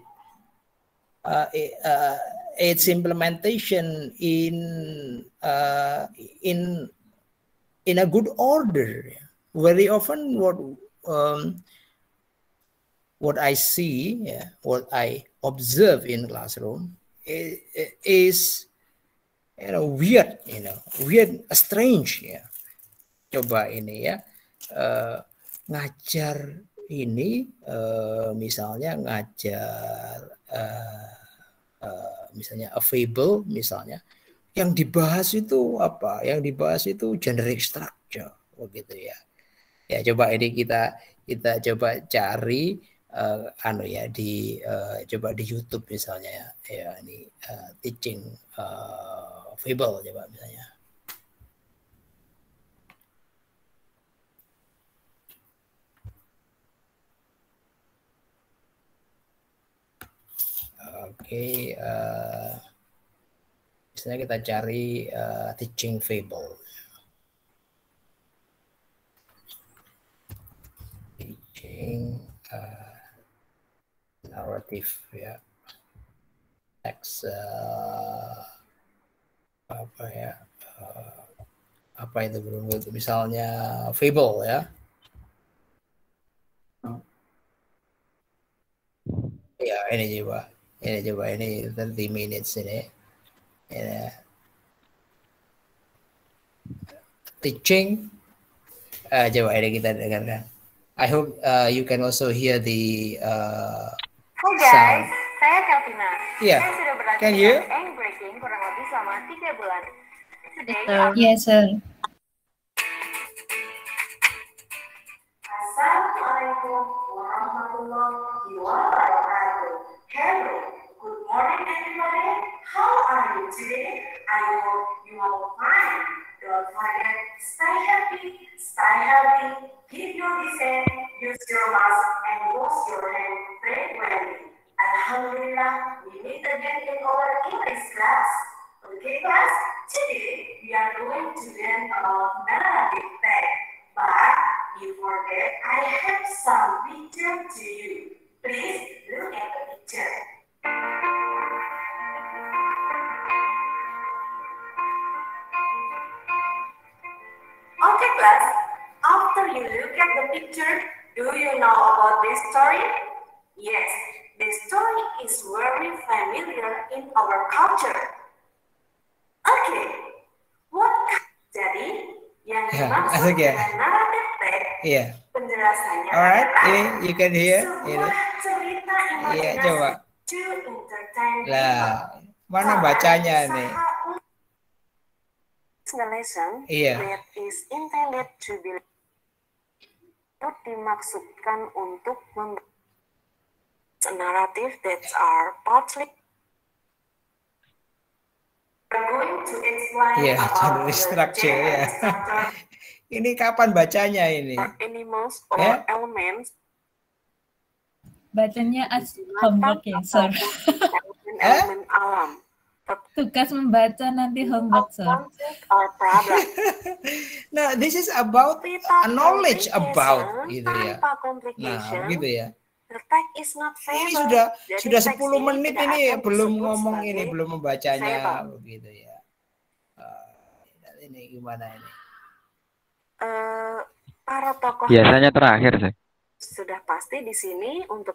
Its implementation in a good order. Very often, what I see, what I observe in classroom is weird, strange, ya. Coba ini ya, ngajar ini misalnya ngajar misalnya a fable, misalnya yang dibahas itu apa? Yang dibahas itu generic structure, begitu ya. Ya coba ini kita coba cari coba di YouTube misalnya ya ini teaching fable coba misalnya. Oke, misalnya kita cari teaching fable. Teaching narrative, ya. Teks apa ya? Apa itu misalnya fable, ya. Ya, ini coba. Ini 30 minutes ini. Teaching. Coba ini kita dengarkan. I hope you can also hear the Hai guys, sound. saya Kelvina. Yeah. Saya sudah berlatih Can you? and breaking kurang lebih selama 3 bulan. Today, Yes, sir. Assalamualaikum warahmatullahi wabarakatuh. Hello, good morning everybody. How are you today? I hope you are fine. Don't forget, stay happy, stay healthy, keep your distance, use your mask, and wash your hands frequently. Alhamdulillah, we meet again in our English class. Okay, class? Today we are going to learn about narrative text. But before that, I have some picture to you. Please look at the picture. Okay, class. After you look at the picture, do you know about this story? Yes, this story is very familiar in our culture. Okay, what jadi yang dimaksud dengan narrative text? Penjelasannya Alright, adalah ini you can hear. sebuah cerita imajinasi Coba. to entertain Lah, mana bacanya nih? The lesson that is intended to be dimaksudkan untuk membuat narrative that are partly going to explain about the structure, Ini kapan bacanya ini? Animals or elements. Bacanya as homework ya, sir. Elemen alam. Tugas membaca nanti homework, sir. Nah, this is about knowledge about gitu ya. Nah, gitu ya. Ini sudah 10 menit ini belum ngomong ini, belum membacanya begitu ya. Ini gimana ini? Para tokoh biasanya terakhir sih. Sudah pasti di sini untuk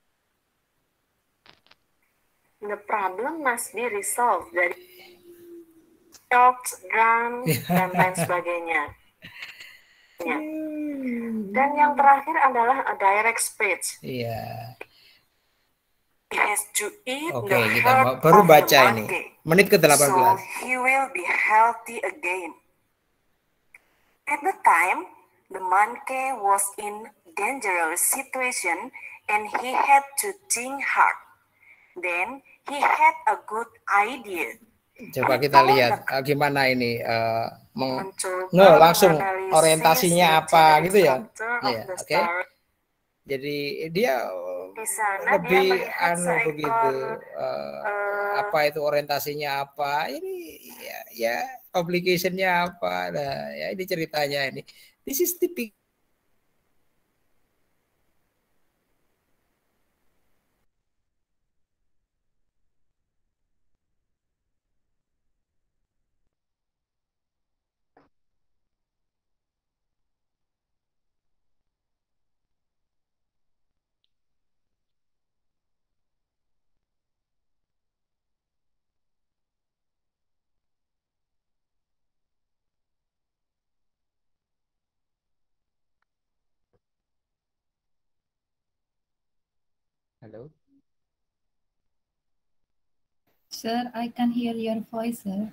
the problem must be resolved dari shots, gun, dan lain sebagainya. Dan yang terakhir adalah a direct speech. Iya. He has to eat Oke, kita baru baca ini. Menit ke-18. So he will be healthy again. At the time, the monkey was in dangerous situation and he had to think hard. Then he had a good idea. Coba kita lihat gimana ini langsung orientasinya apa gitu ya. Ya, oke. Jadi dia lebih begitu apa itu orientasinya apa ini ya application-nya apa. Nah, ya ini ceritanya ini. This is typical. Hello. Sir, I can hear your voice, sir.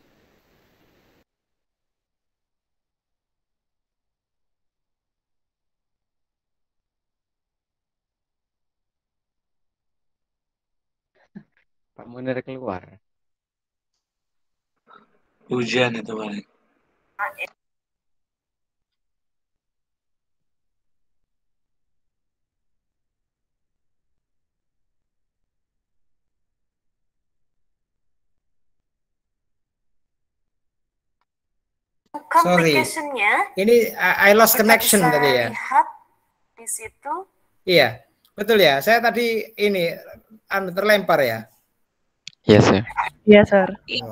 Pak Munir keluar. Hujan itu paling. Sorry, ini I lost connection tadi ya. Lihat di situ. Iya, betul ya. Saya tadi ini terlempar ya. Yes, sir. Yes, sir.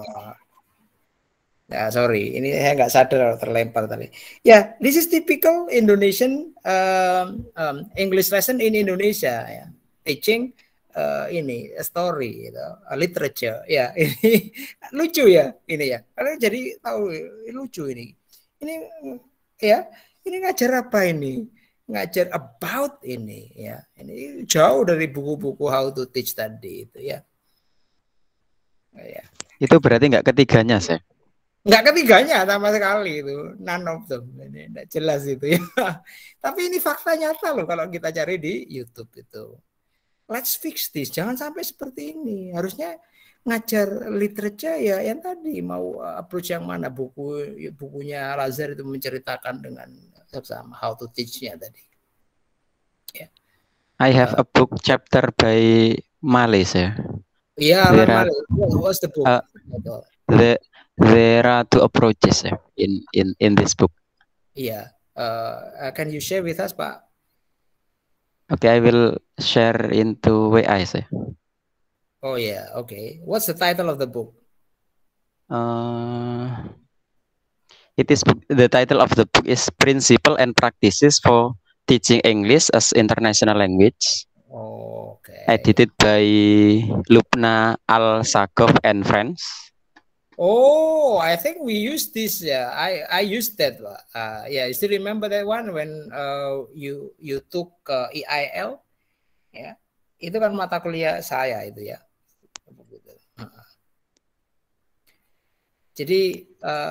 Ya, sorry, ini saya nggak sadar terlempar tadi. Ya, this is typical Indonesian English lesson in Indonesia ya. Teaching ini a story, gitu, a literature. Ya, ini lucu ya ini ya. Karena jadi tahu lucu ini. Ini ya, ini ngajar apa ini? Ngajar about ini ya. Ini jauh dari buku-buku how to teach tadi itu ya. Ya. Itu berarti nggak ketiganya, sir? Nggak ketiganya sama sekali itu, none of them. Ini nggak jelas itu ya. Tapi ini fakta nyata loh kalau kita cari di YouTube itu. Let's fix this. Jangan sampai seperti ini. Harusnya ngajar literature ya yang tadi mau approach yang mana bukunya Lazar itu menceritakan dengan sama how to teach-nya tadi. Yeah. I have a book chapter by Male, sir. Yeah, what's the book? There are two approaches in this book. Yeah. Can you share with us, Pak? Okay, I will share into WI, sir. Oh yeah, okay. What's the title of the book? The title of the book is Principle and Practices for Teaching English as International Language. Oh, okay. Edited by Lubna Al-Sakov and friends. Oh, I think we used this. Yeah, I used that. Yeah, you still remember that one when you took EIL? Ya, itu kan mata kuliah saya itu ya. Jadi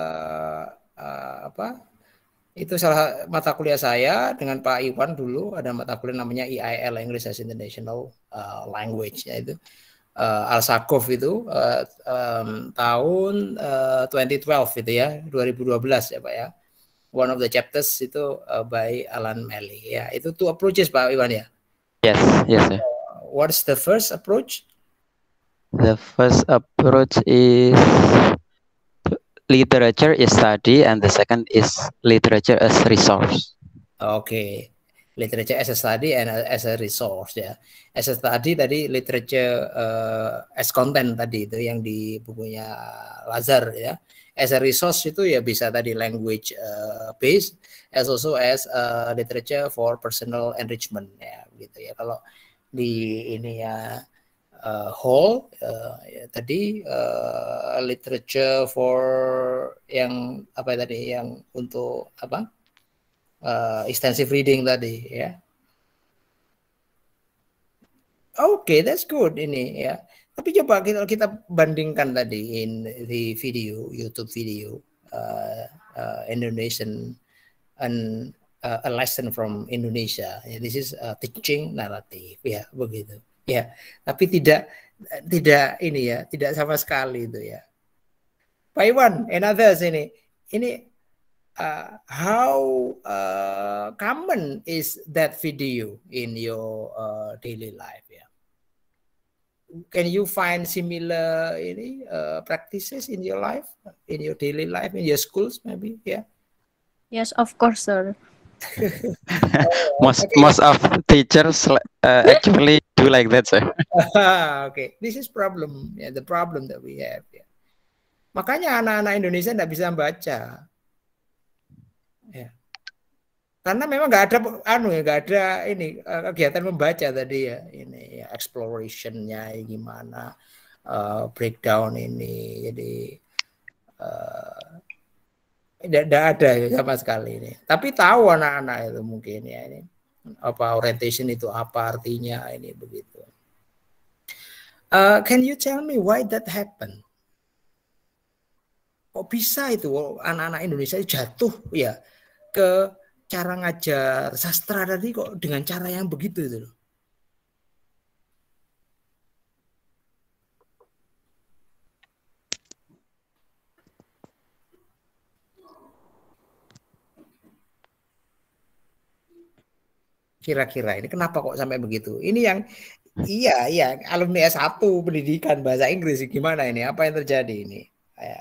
apa? Itu salah mata kuliah saya dengan Pak Iwan dulu, ada mata kuliah namanya EIL, English as International Language ya itu. Al-Sakov itu tahun 2012 itu ya, 2012 ya Pak ya. One of the chapters itu by Alan Melly ya. Itu two approaches Pak Iwan ya. Yes, sir. What's the first approach? The first approach is literature is study, and the second is literature as resource. Okay. Literature as a study and as a resource ya. As a study tadi literature as content tadi itu yang di bukunya Lazar ya. As a resource itu ya bisa tadi language based, as also as literature for personal enrichment ya gitu ya. Kalau di ini ya whole ya, tadi literature for yang apa tadi yang untuk apa? Extensive reading tadi ya. Oke, that's good ini ya. Tapi coba kita bandingkan tadi in the video, YouTube video Indonesian and a lesson from Indonesia. This is teaching narrative ya begitu. Ya, tapi tidak ini ya, tidak sama sekali itu ya. Pak Iwan and others ini how common is that video in your daily life? Yeah, can you find similar practices in your life, in your daily life, in your schools, maybe? Yeah. Yes, of course, sir. Most of teachers actually do like that, sir. Okay, this is problem. Yeah, the problem that we have. Yeah. Makanya anak-anak Indonesia tidak bisa baca. Ya. Karena memang nggak ada kegiatan membaca tadi ya, ini ya, exploration-nya gimana, breakdown ini, jadi tidak ada sama sekali ini. Tapi tahu anak-anak itu mungkin ya ini apa orientation itu apa artinya ini begitu. Can you tell me why that happened? Kok bisa itu anak-anak Indonesia jatuh ya ke cara ngajar sastra tadi kok dengan cara yang begitu itu loh. Kira-kira ini kenapa kok sampai begitu? Ini yang iya alumni S1 pendidikan bahasa Inggris gimana ini? Apa yang terjadi ini?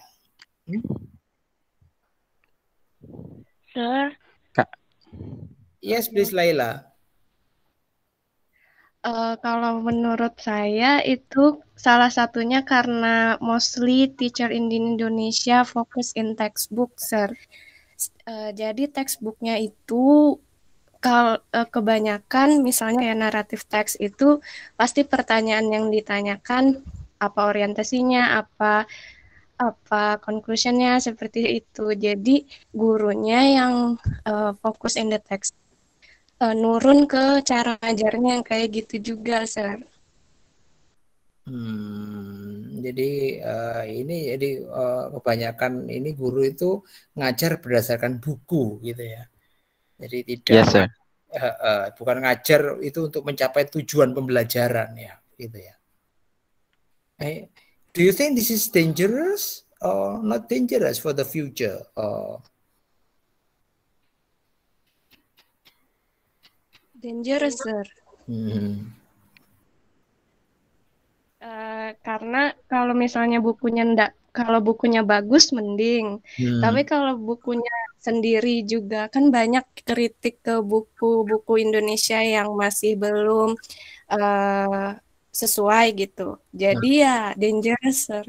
Sir. Yes, please, Laila. Kalau menurut saya itu salah satunya karena mostly teacher in Indonesia fokus in textbook, sir. Jadi textbooknya itu kebanyakan misalnya ya naratif teks itu pasti pertanyaan yang ditanyakan apa orientasinya, apa conclusionnya seperti itu. Jadi gurunya yang fokus in the text nurun ke cara ngajarnya yang kayak gitu juga, sir. Jadi kebanyakan ini guru itu ngajar berdasarkan buku gitu ya. Jadi tidak bukan ngajar itu untuk mencapai tujuan pembelajaran ya, gitu ya. Do you think this is dangerous or not dangerous for the future? Dangerous, sir. Karena kalau misalnya kalau bukunya bagus mending. Tapi kalau bukunya sendiri juga kan banyak kritik ke buku-buku Indonesia yang masih belum sesuai gitu. Jadi ya dangerous, sir.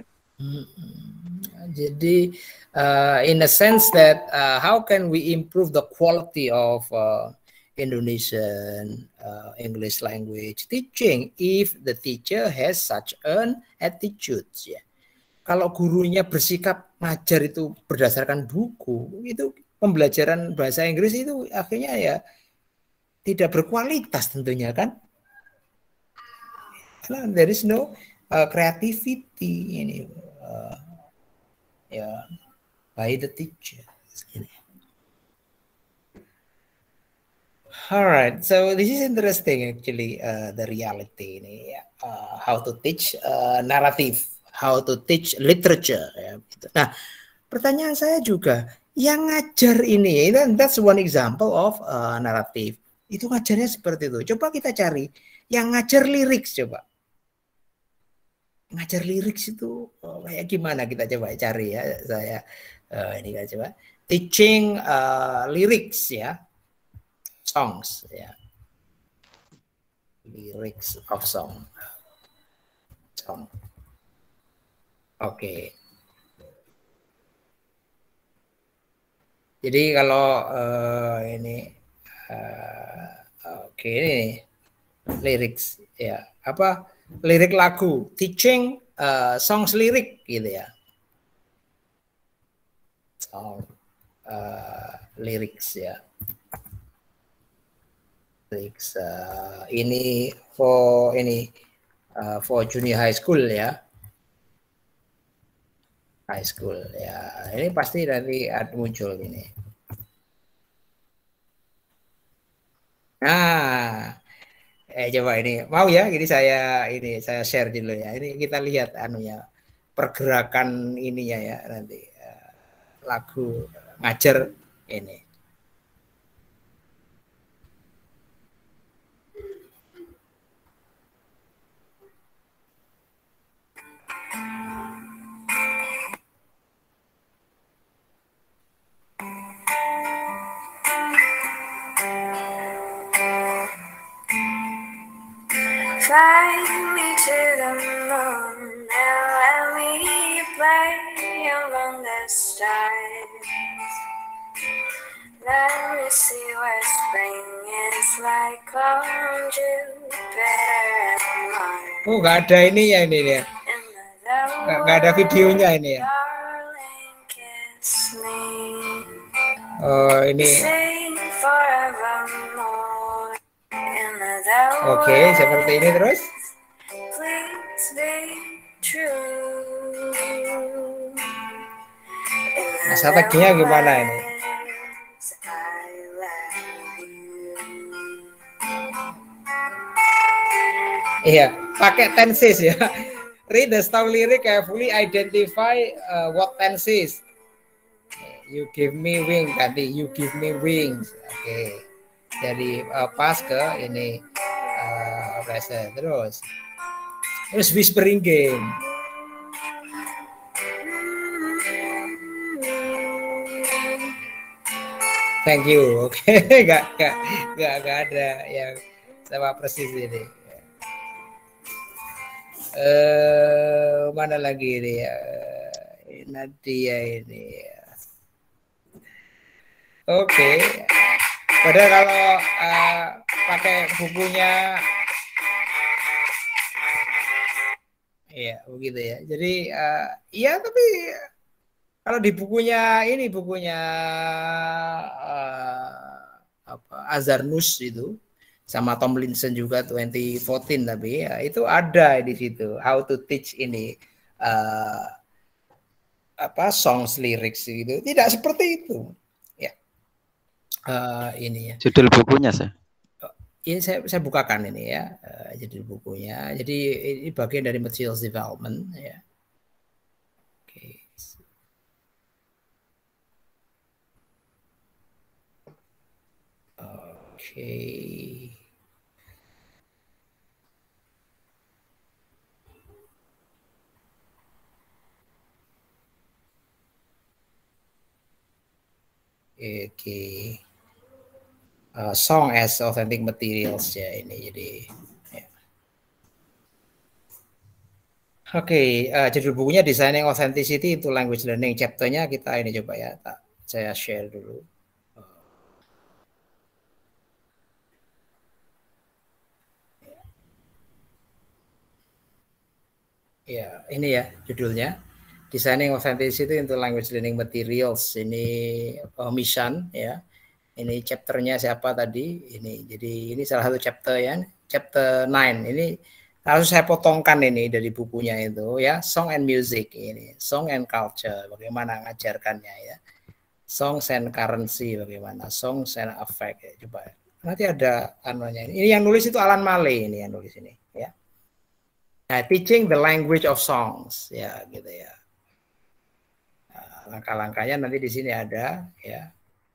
Jadi in a sense that how can we improve the quality of Indonesian English language teaching if the teacher has such an attitude ya. Kalau gurunya bersikap ngajar itu berdasarkan buku, itu pembelajaran bahasa Inggris itu akhirnya ya tidak berkualitas tentunya kan. Karena there is no creativity ini by the teacher. Alright, so this is interesting actually the reality ini how to teach narrative, how to teach literature ya. Nah, pertanyaan saya juga yang ngajar ini, that's one example of narrative. Itu ngajarnya seperti itu. Coba kita cari yang ngajar lirik coba. Ngajar lirik itu kayak gimana kita coba cari ya. Saya ini kan coba teaching lyrics ya. Songs ya. Lyrics of song. Oke. Jadi kalau ini ini lyrics ya. Apa lirik lagu, teaching songs lirik gitu ya. Song lyrics ya. Lyrics ini for junior high school ya. High school ya. Ini pasti nanti muncul ini. Nah, coba ini mau ya, ini saya share dulu ya. Ini kita lihat anunya pergerakan ininya ya nanti lagu ngajar ini. Fly me to the moon and let me play among the stars. Let me see what spring is like on Jupiter and Mars. Oh, nggak ada ini ya ini ya. Nggak ada videonya ini ya. Oh, ini. Oke, seperti ini terus. Nah, strateginya gimana ini? Iya, pakai tenses ya. Read the song lyric carefully, identify what tenses. You give me wings tadi, you give me wings. Oke. Jadi pas ke ini present terus whispering game. Thank you. Oke, nggak ada yang sama persis ini. Mana lagi ini ya? Nadia ini. Oke. Padahal kalau pakai bukunya, ya begitu ya. Jadi iya, tapi kalau di bukunya ini Azarnus itu sama Tomlinson juga 2014 tapi ya itu ada di situ how to teach ini songs lyrics gitu. Tidak seperti itu. Ini ya. Judul bukunya saya. Ini saya bukakan ini ya, judul bukunya. Jadi ini bagian dari materials development ya. Oke. Oke. Oke. Song as authentic materials ya ini jadi ya. Oke, judul bukunya Designing Authenticity into Language Learning. Chapternya kita ini coba ya, saya share dulu. Ya, ini ya judulnya Designing Authenticity into Language Learning Materials. Ini Mishan ya. Ini chapternya siapa tadi? Ini jadi ini salah satu chapter ya, chapter 9. Ini harus saya potongkan ini dari bukunya itu ya, Song and Music ini, Song and Culture, bagaimana ngajarkannya ya. Songs and Currency bagaimana, Songs and Affect ya, coba. Nanti ada anunya ini. Ini yang nulis itu Alan Malley ini yang nulis ini ya. Nah, Teaching the Language of Songs ya gitu ya. Nah, langkah-langkahnya nanti di sini ada ya.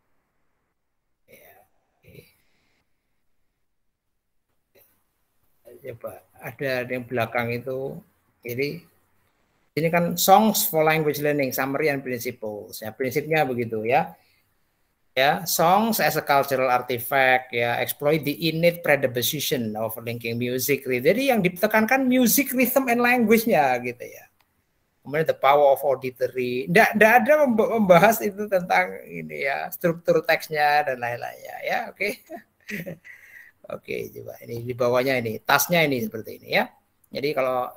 Coba ada yang belakang itu ini kan Songs for Language Learning Summary and Principles ya, prinsipnya begitu ya. Ya, songs as a cultural artifact ya, exploit the innate predisposition of linking music. Jadi yang ditekankan music, rhythm and language-nya gitu ya. Kemudian the power of auditory. Nggak ada membahas itu tentang ini ya, struktur teksnya dan lain-lainnya ya. Oke. Oke, coba ini di bawahnya ini, tasnya ini seperti ini ya. Jadi kalau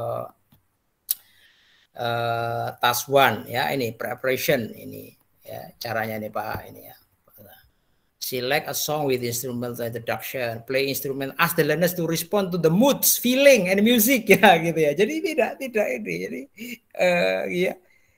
task 1 ya, ini preparation ini ya, caranya nih Pak ini ya. Select a song with instrumental introduction, play instrument, ask the learners to respond to the moods, feeling and music ya gitu ya. Jadi tidak ini. Jadi ya.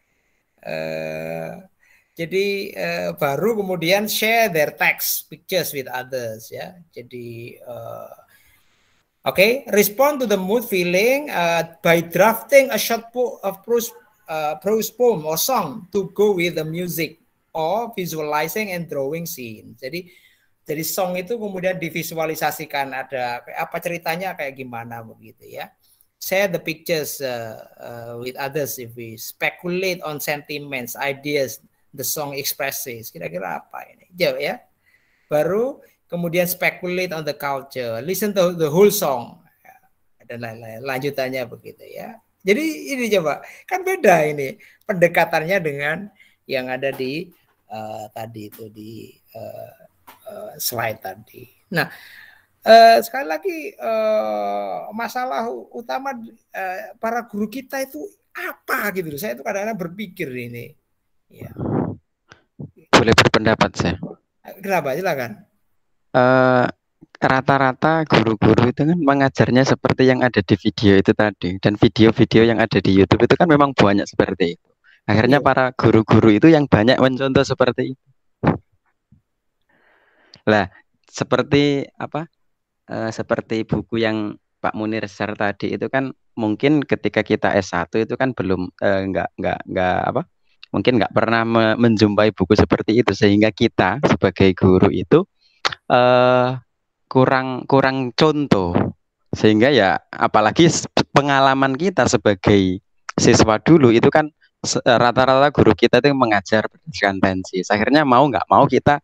Jadi baru kemudian share their text pictures with others ya. Jadi Okay, respond to the mood feeling by drafting a short prose poem or song to go with the music, or visualizing and drawing scene. Jadi song itu kemudian divisualisasikan, ada apa ceritanya kayak gimana begitu ya. Share the pictures with others if we speculate on sentiments, ideas the song expresses. Kira-kira apa ini? Jauh ya. Baru kemudian speculate on the culture, listen to the whole song, dan lain-lain. Lanjutannya begitu ya. Jadi ini coba, kan beda ini pendekatannya dengan yang ada di tadi itu di slide tadi. Nah, sekali lagi masalah utama para guru kita itu apa gitu. Saya itu kadang-kadang berpikir ini. Ya. Boleh berpendapat saya. Kenapa? Silakan. Rata-rata guru-guru itu kan mengajarnya seperti yang ada di video itu tadi, dan video-video yang ada di YouTube itu kan memang banyak seperti itu. Akhirnya para guru-guru itu yang banyak mencontoh seperti itu. Lah, seperti apa? Seperti buku yang Pak Munir share tadi itu kan mungkin ketika kita S1 itu kan belum nggak apa? Mungkin nggak pernah menjumpai buku seperti itu, sehingga kita sebagai guru itu kurang contoh, sehingga ya apalagi pengalaman kita sebagai siswa dulu itu kan rata-rata guru kita itu mengajar berdasarkan tensis. Akhirnya mau nggak mau kita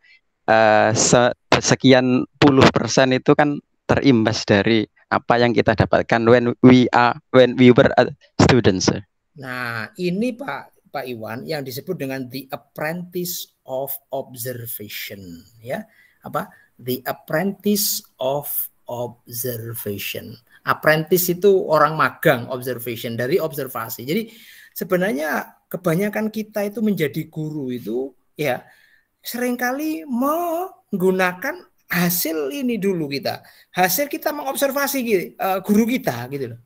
sekian puluh % itu kan terimbas dari apa yang kita dapatkan when we were students. Nah, ini Pak Iwan yang disebut dengan the apprentice of observation, ya. Apa? The apprentice of observation. Apprentice itu orang magang, observation dari observasi. Jadi sebenarnya kebanyakan kita itu menjadi guru itu ya seringkali menggunakan hasil ini dulu kita. Hasil kita mengobservasi guru kita gitu loh.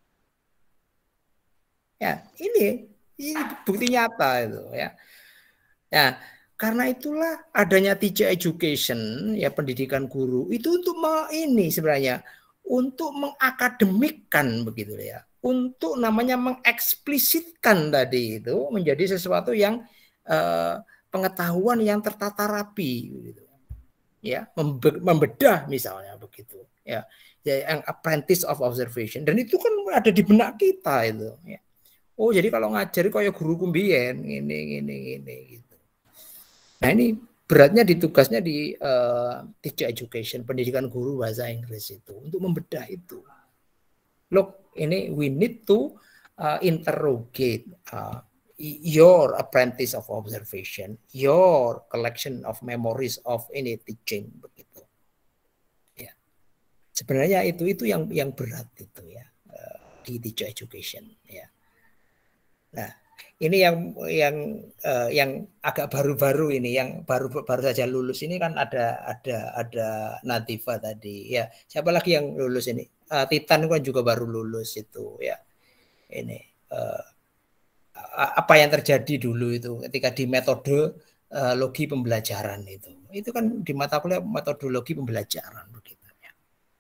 Ya, ini bukti nyata itu ya. Nah, karena itulah adanya teacher education ya, pendidikan guru itu untuk sebenarnya untuk mengakademikkan begitu ya. Untuk namanya mengeksplisitkan tadi itu menjadi sesuatu yang pengetahuan yang tertata rapi gitu. Ya, membedah misalnya begitu ya. Yang apprentice of observation, dan itu kan ada di benak kita itu ya. Oh, jadi kalau ngajari kayak guru kumbien ini gitu. Nah, ini beratnya di tugasnya di teacher education, pendidikan guru bahasa Inggris itu untuk membedah itu. Look, ini we need to interrogate your apprentice of observation, your collection of memories of any teaching begitu. Ya. Sebenarnya itu yang berat itu ya di teacher education ya. Nah, ini yang agak baru-baru ini, yang baru saja lulus ini kan ada Nadifa tadi ya. Siapa lagi yang lulus ini? Titan kan juga baru lulus itu ya. Ini apa yang terjadi dulu itu ketika di metode logi pembelajaran itu kan di mata kuliah metodologi pembelajaran begitu ya.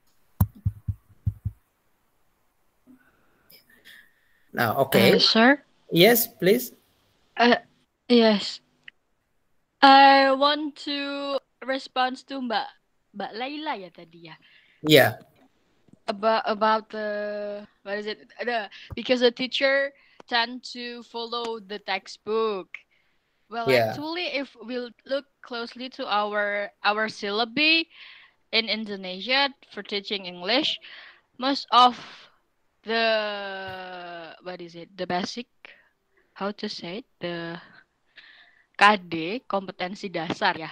Nah, oke. Sir? Yes, please. Yes. I want to respond to Mbak Laila ya tadi ya. Yeah. About the what is it? Because the teacher tend to follow the textbook. Well, Yeah. actually, if we look closely to our syllabi in Indonesia for teaching English, most of the the basic, how to say it, the KD, kompetensi dasar ya.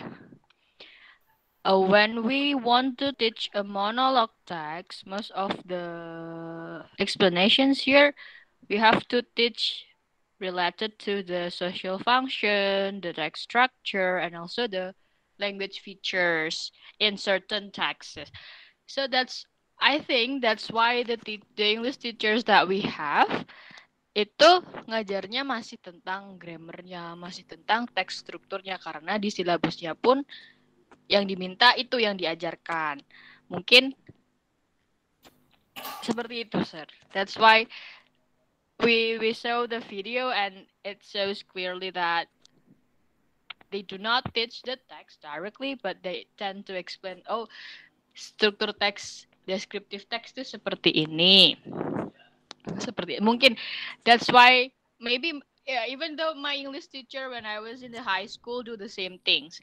When we want to teach a monologue text, most of the explanations here, we have to teach related to the social function, the text structure, and also the language features in certain texts. So I think that's why the English teachers that we have itu ngajarnya masih tentang grammarnya, masih tentang teks strukturnya, karena di silabusnya pun yang diminta itu yang diajarkan. Mungkin Seperti itu, sir. That's why we show the video and it shows clearly that they do not teach the text directly, but they tend to explain, oh, struktur teks, descriptive text itu seperti ini. Seperti mungkin that's why maybe yeah, even though my English teacher when I was in the high school do the same things,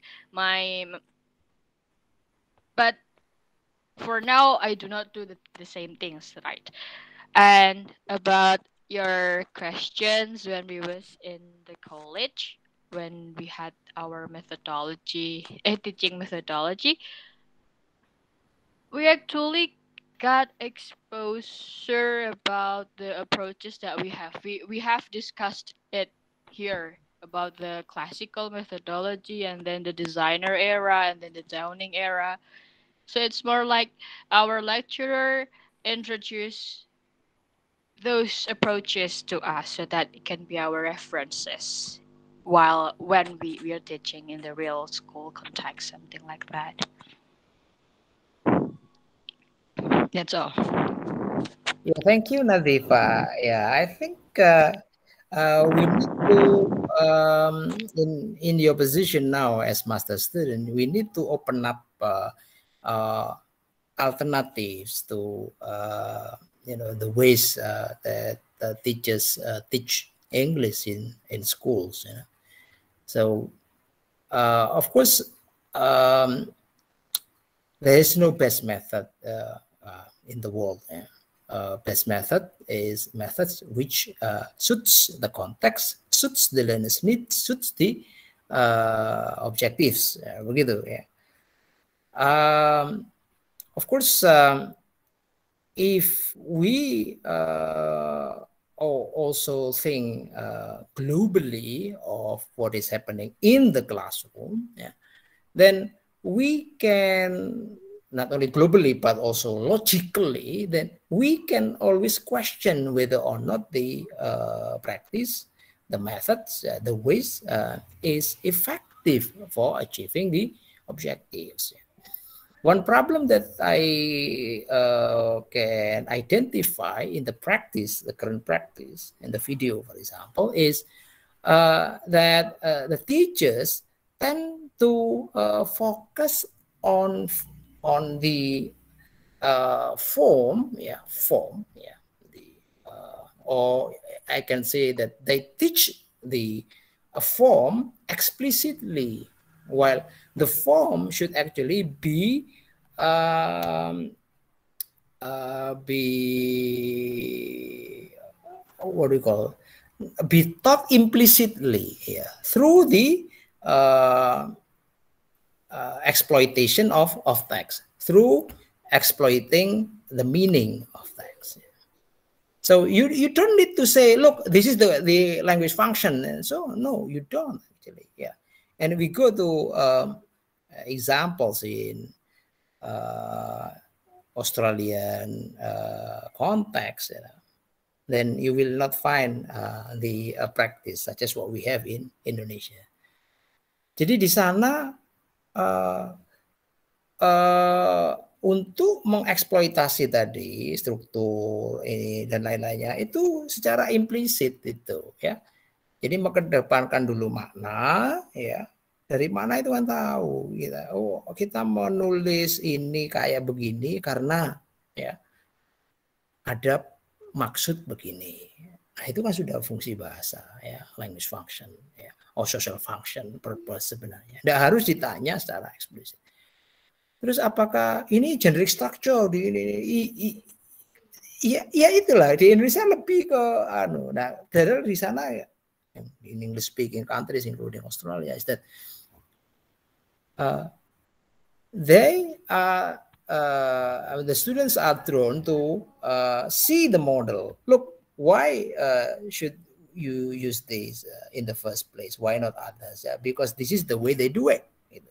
but for now I do not do the same things, right? And about your questions when we was in the college, when we had our methodology, teaching methodology, we actually got exposure about the approaches that we have. We have discussed it here about the classical methodology and then the designer era and then the Downing era. So it's more like our lecturer introduced those approaches to us so that it can be our references when we are teaching in the real school context, something like that. That's all. Yeah, thank you, Nadifa. Yeah, I think we need to, in your position now as master student, we need to open up alternatives to the ways that teachers teach English in schools. So of course there is no best method in the world. Best method is methods which suits the context, suits the learner's needs, suits the objectives. Begitu ya. Of course, if we also think globally of what is happening in the classroom, then we can not only globally but also logically, then we can always question whether or not the practice, the methods, the ways is effective for achieving the objectives. One problem that I can identify in the practice, the current practice, in the video, for example, is that the teachers tend to focus on the form, or I can say that they teach the form explicitly, while the form should actually be what do you call, be taught implicitly through the exploitation of text, through exploiting the meaning of text. So you don't need to say, look, this is the language function, and so no, you don't actually. And we go to examples in Australian context, then you will not find the practice such as what we have in Indonesia. Jadi di sana untuk mengeksploitasi tadi struktur ini dan lain-lainnya itu secara implisit itu ya. Jadi mengedepankan dulu makna ya. Dari mana itu kan tahu kita. Oh, kita menulis ini kayak begini karena ya ada maksud begini. Nah, itu kan sudah fungsi bahasa ya, language function ya, or social function purpose sebenarnya. Tidak harus ditanya secara eksplisit. Terus apakah ini generic structure di ini? Ya itulah di Indonesia lebih ke nah dari sana ya, in English speaking countries including Australia, is that they are the students are drawn to see the model. Look, why should you use this in the first place? Why not others? Because this is the way they do it.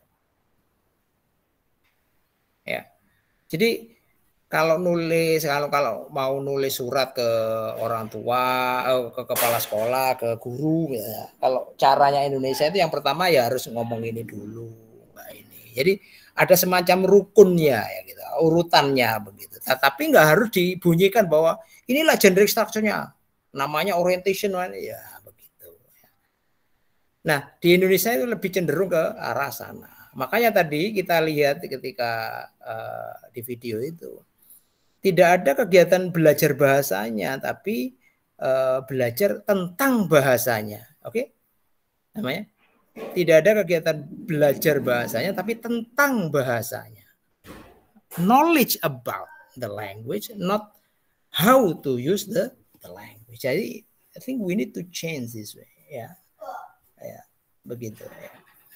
Ya, jadi kalau mau nulis surat ke orang tua, ke kepala sekolah, ke guru, ya, kalau caranya Indonesia itu yang pertama ya harus ngomong ini dulu, ini Jadi ada semacam rukunnya ya gitu, urutannya begitu. Tapi nggak harus dibunyikan bahwa inilah generic structure-nya, namanya orientation ya begitu. Nah di Indonesia itu lebih cenderung ke arah sana. Makanya tadi kita lihat ketika di video itu tidak ada kegiatan belajar bahasanya, tapi belajar tentang bahasanya. Oke, namanya tidak ada kegiatan belajar bahasanya, tapi tentang bahasanya. Knowledge about the language, not how to use the language. Jadi, I think we need to change this way. Ya, begitu. Ya.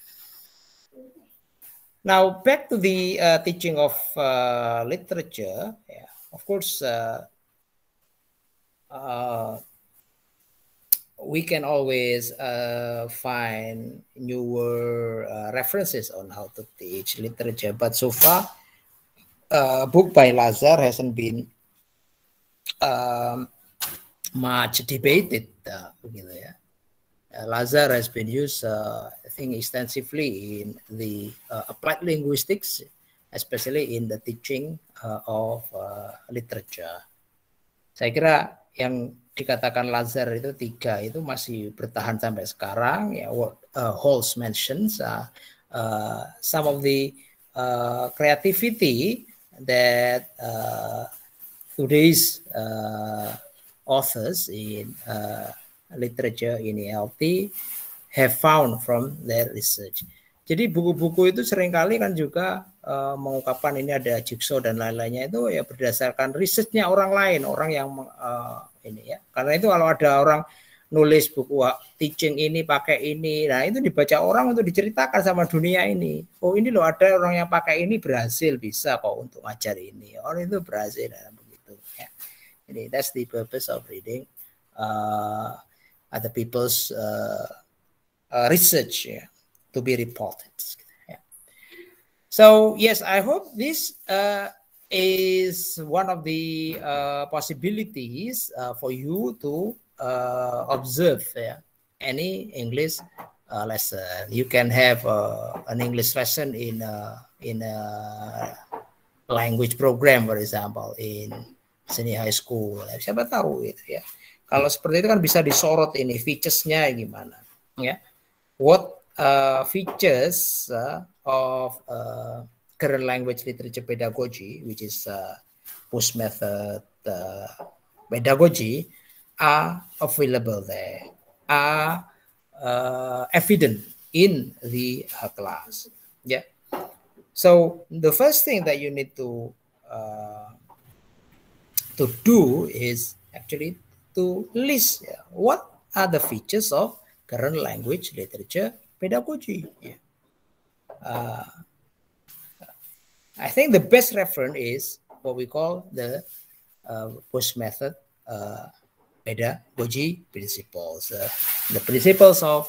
Now back to the teaching of literature. Yeah, of course, we can always find newer references on how to teach literature, but so far, book by Lazar hasn't been much debated. Begitu ya. Lazar has been used, I think, extensively in the applied linguistics, especially in the teaching of literature. Saya kira yang dikatakan Lazar itu 3 itu masih bertahan sampai sekarang. Ya, what Halls mentions some of the creativity that today's authors in literature in ELT have found from their research. Jadi buku-buku itu seringkali kan juga mengungkapkan ini ada jigsaw dan lain-lainnya itu ya berdasarkan risetnya orang lain, orang yang ini ya. Karena itu kalau ada orang nulis buku teaching ini pakai ini, nah itu dibaca orang untuk diceritakan sama dunia ini. Oh ini loh ada orang yang pakai ini berhasil bisa kok untuk ngajar ini. Orang itu berhasil dan begitu. Ya. Jadi that's the purpose of reading other people's research to be reported. Yeah. So yes, I hope this is one of the possibilities for you to observe any English lesson. You can have an English lesson in a language program, for example, in senior high school. Siapa tahu itu ya. Kalau seperti itu kan bisa disorot ini features-nya gimana, ya? What features of current language literature pedagogy, which is post method pedagogy, are available there, are evident in the class. Yeah. So the first thing that you need to do is actually to list what are the features of current language literature pedagogy. Yeah. I think the best reference is what we call the post method pedagogy principles. The principles of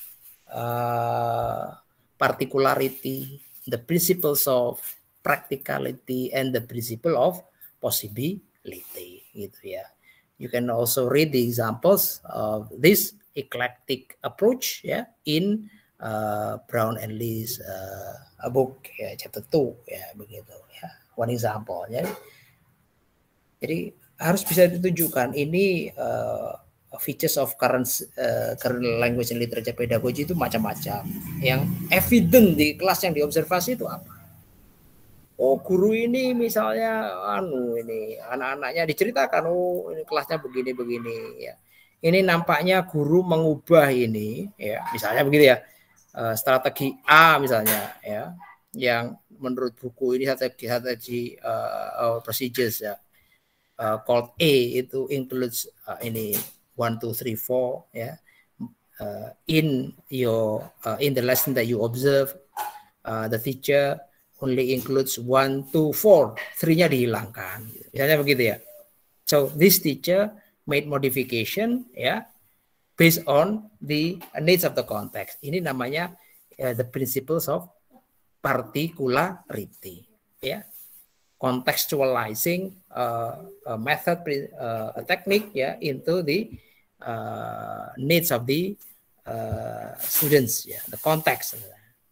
particularity, the principles of practicality, and the principle of possibility. Gitu ya. You can also read the examples of this eclectic approach in Brown and Lee's book chapter 2 ya begitu ya. One example ya. Jadi harus bisa ditunjukkan ini features of current language and literature pedagogy itu macam-macam. Yang evident di kelas yang diobservasi itu apa? Oh guru ini misalnya ini anak-anaknya diceritakan ini kelasnya begini ya. Ini nampaknya guru mengubah ini ya misalnya begitu ya. Strategi A misalnya ya yang menurut buku ini strategi procedures ya. Called A itu includes ini 1 2 3 4 ya. In the lesson that you observe the teacher only includes 1, 2, 4, 3-nya dihilangkan. Misalnya begitu ya. So this teacher made modification ya based on the needs of the context. Ini namanya the principles of particularity ya. Contextualizing method technique ya into the needs of the students ya, the context.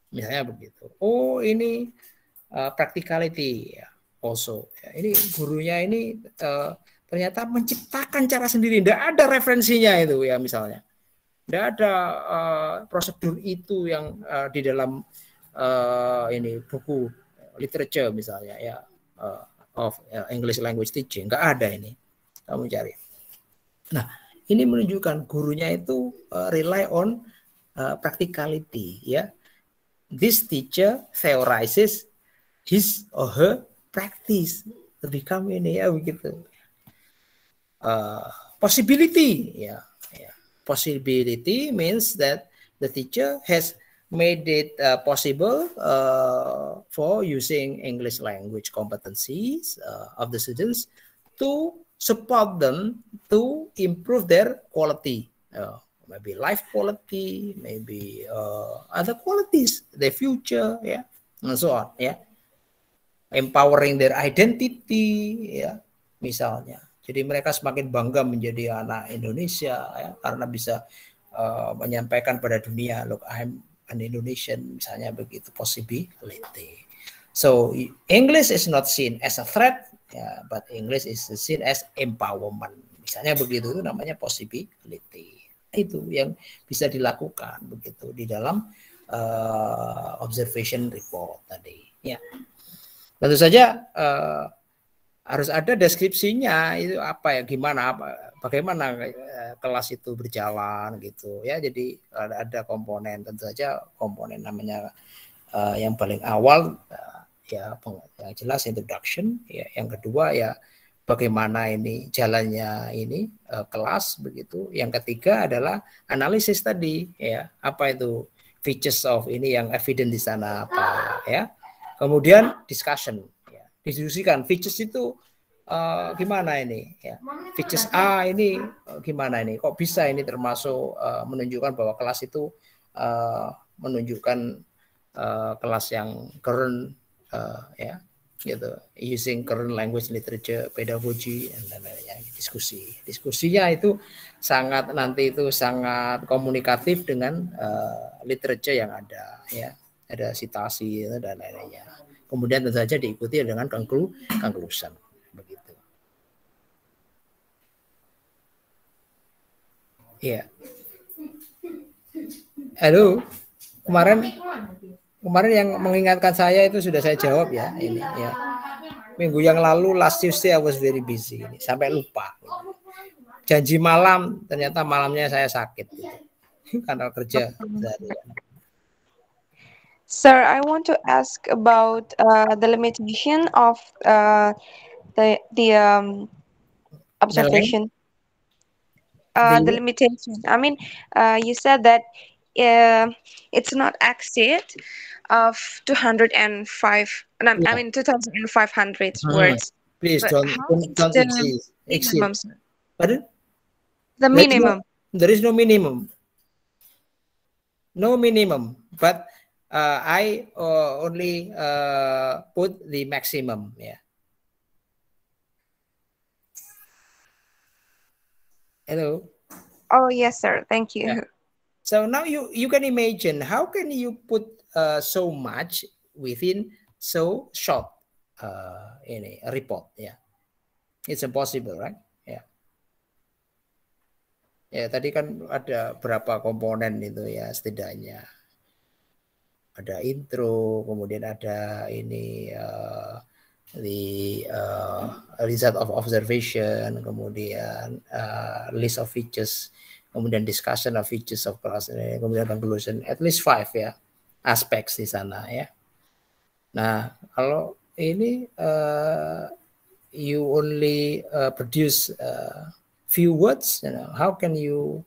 Misalnya begitu. Oh, ini practicality ya, also. Ya, ini gurunya ini ternyata menciptakan cara sendiri, tidak ada referensinya itu ya misalnya. Tidak ada prosedur itu yang di dalam ini buku literature misalnya ya of English language teaching, nggak ada ini. Kamu cari. Nah, ini menunjukkan gurunya itu rely on practicality ya. This teacher theorizes his or her practice to become ini ya begitu. Possibility ya. Possibility means that the teacher has made it possible for using English language competencies of the students to support them to improve their quality, maybe life quality, maybe other qualities, their future, yeah, and so on, yeah. Empowering their identity, ya, misalnya. Jadi mereka semakin bangga menjadi anak Indonesia, ya, karena bisa menyampaikan pada dunia, look, I'm an Indonesian, misalnya begitu, possibility. So English is not seen as a threat, ya, but English is seen as empowerment. Misalnya begitu, itu namanya possibility. Itu yang bisa dilakukan begitu di dalam observation report tadi. Ya, tentu saja harus ada deskripsinya itu apa ya, gimana, bagaimana kelas itu berjalan gitu ya. Jadi ada komponen, tentu saja komponen namanya yang paling awal ya yang jelas introduction ya, yang kedua ya bagaimana ini jalannya ini kelas begitu. Yang ketiga adalah analisis tadi ya, apa itu features of ini yang evident di sana apa ya. Kemudian discussion ya, didiskusikan features itu gimana ini ya, features A ini gimana ini, kok bisa ini termasuk menunjukkan bahwa kelas itu menunjukkan kelas yang current ya gitu, using current language literature pedagogy dan lain-lain. Diskusinya itu sangat nanti itu sangat komunikatif dengan literature yang ada ya, ada citasi dan lain-lainnya. Kemudian tentu saja diikuti dengan conclusion begitu. Iya. Halo. Kemarin yang mengingatkan saya itu sudah saya jawab ya ini ya. Minggu yang lalu last Tuesday I was very busy ini, sampai lupa. Janji malam ternyata malamnya saya sakit gitu. Karena kerja. Sir, I want to ask about the limitation of the observation. The limitation. I mean, you said that it's not exceed of 205. I mean 2,500 words. Please don't exceed. Pardon? The minimum. There is no minimum. No minimum, but I only put the maximum. Yeah. Hello. Oh yes, sir. Thank you. Yeah. So now you can imagine how can you put so much within so short in a report. Yeah, it's impossible, right? Yeah. Ya tadi kan ada berapa komponen itu ya setidaknya. Ada intro, kemudian ada ini the result of observation, kemudian list of features, kemudian discussion of features of class, kemudian conclusion, at least 5 ya aspects di sana ya. Nah kalau ini you only produce few words, you know, how can you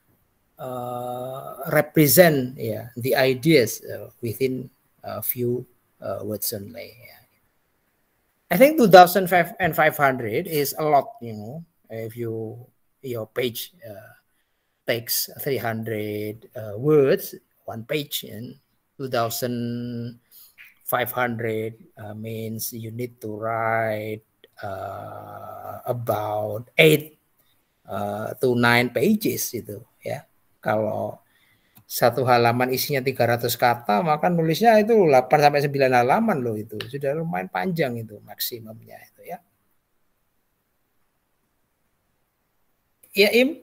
represent the ideas within a few words only. Yeah. I think 2,500 is a lot, you know, if your page takes 300 words, one page, and 2,500 means you need to write about 8 to 9 pages itu ya. Kalau satu halaman isinya 300 kata, maka nulisnya itu 8 sampai 9 halaman loh itu. Sudah lumayan panjang itu maksimumnya itu ya. Ya, Im,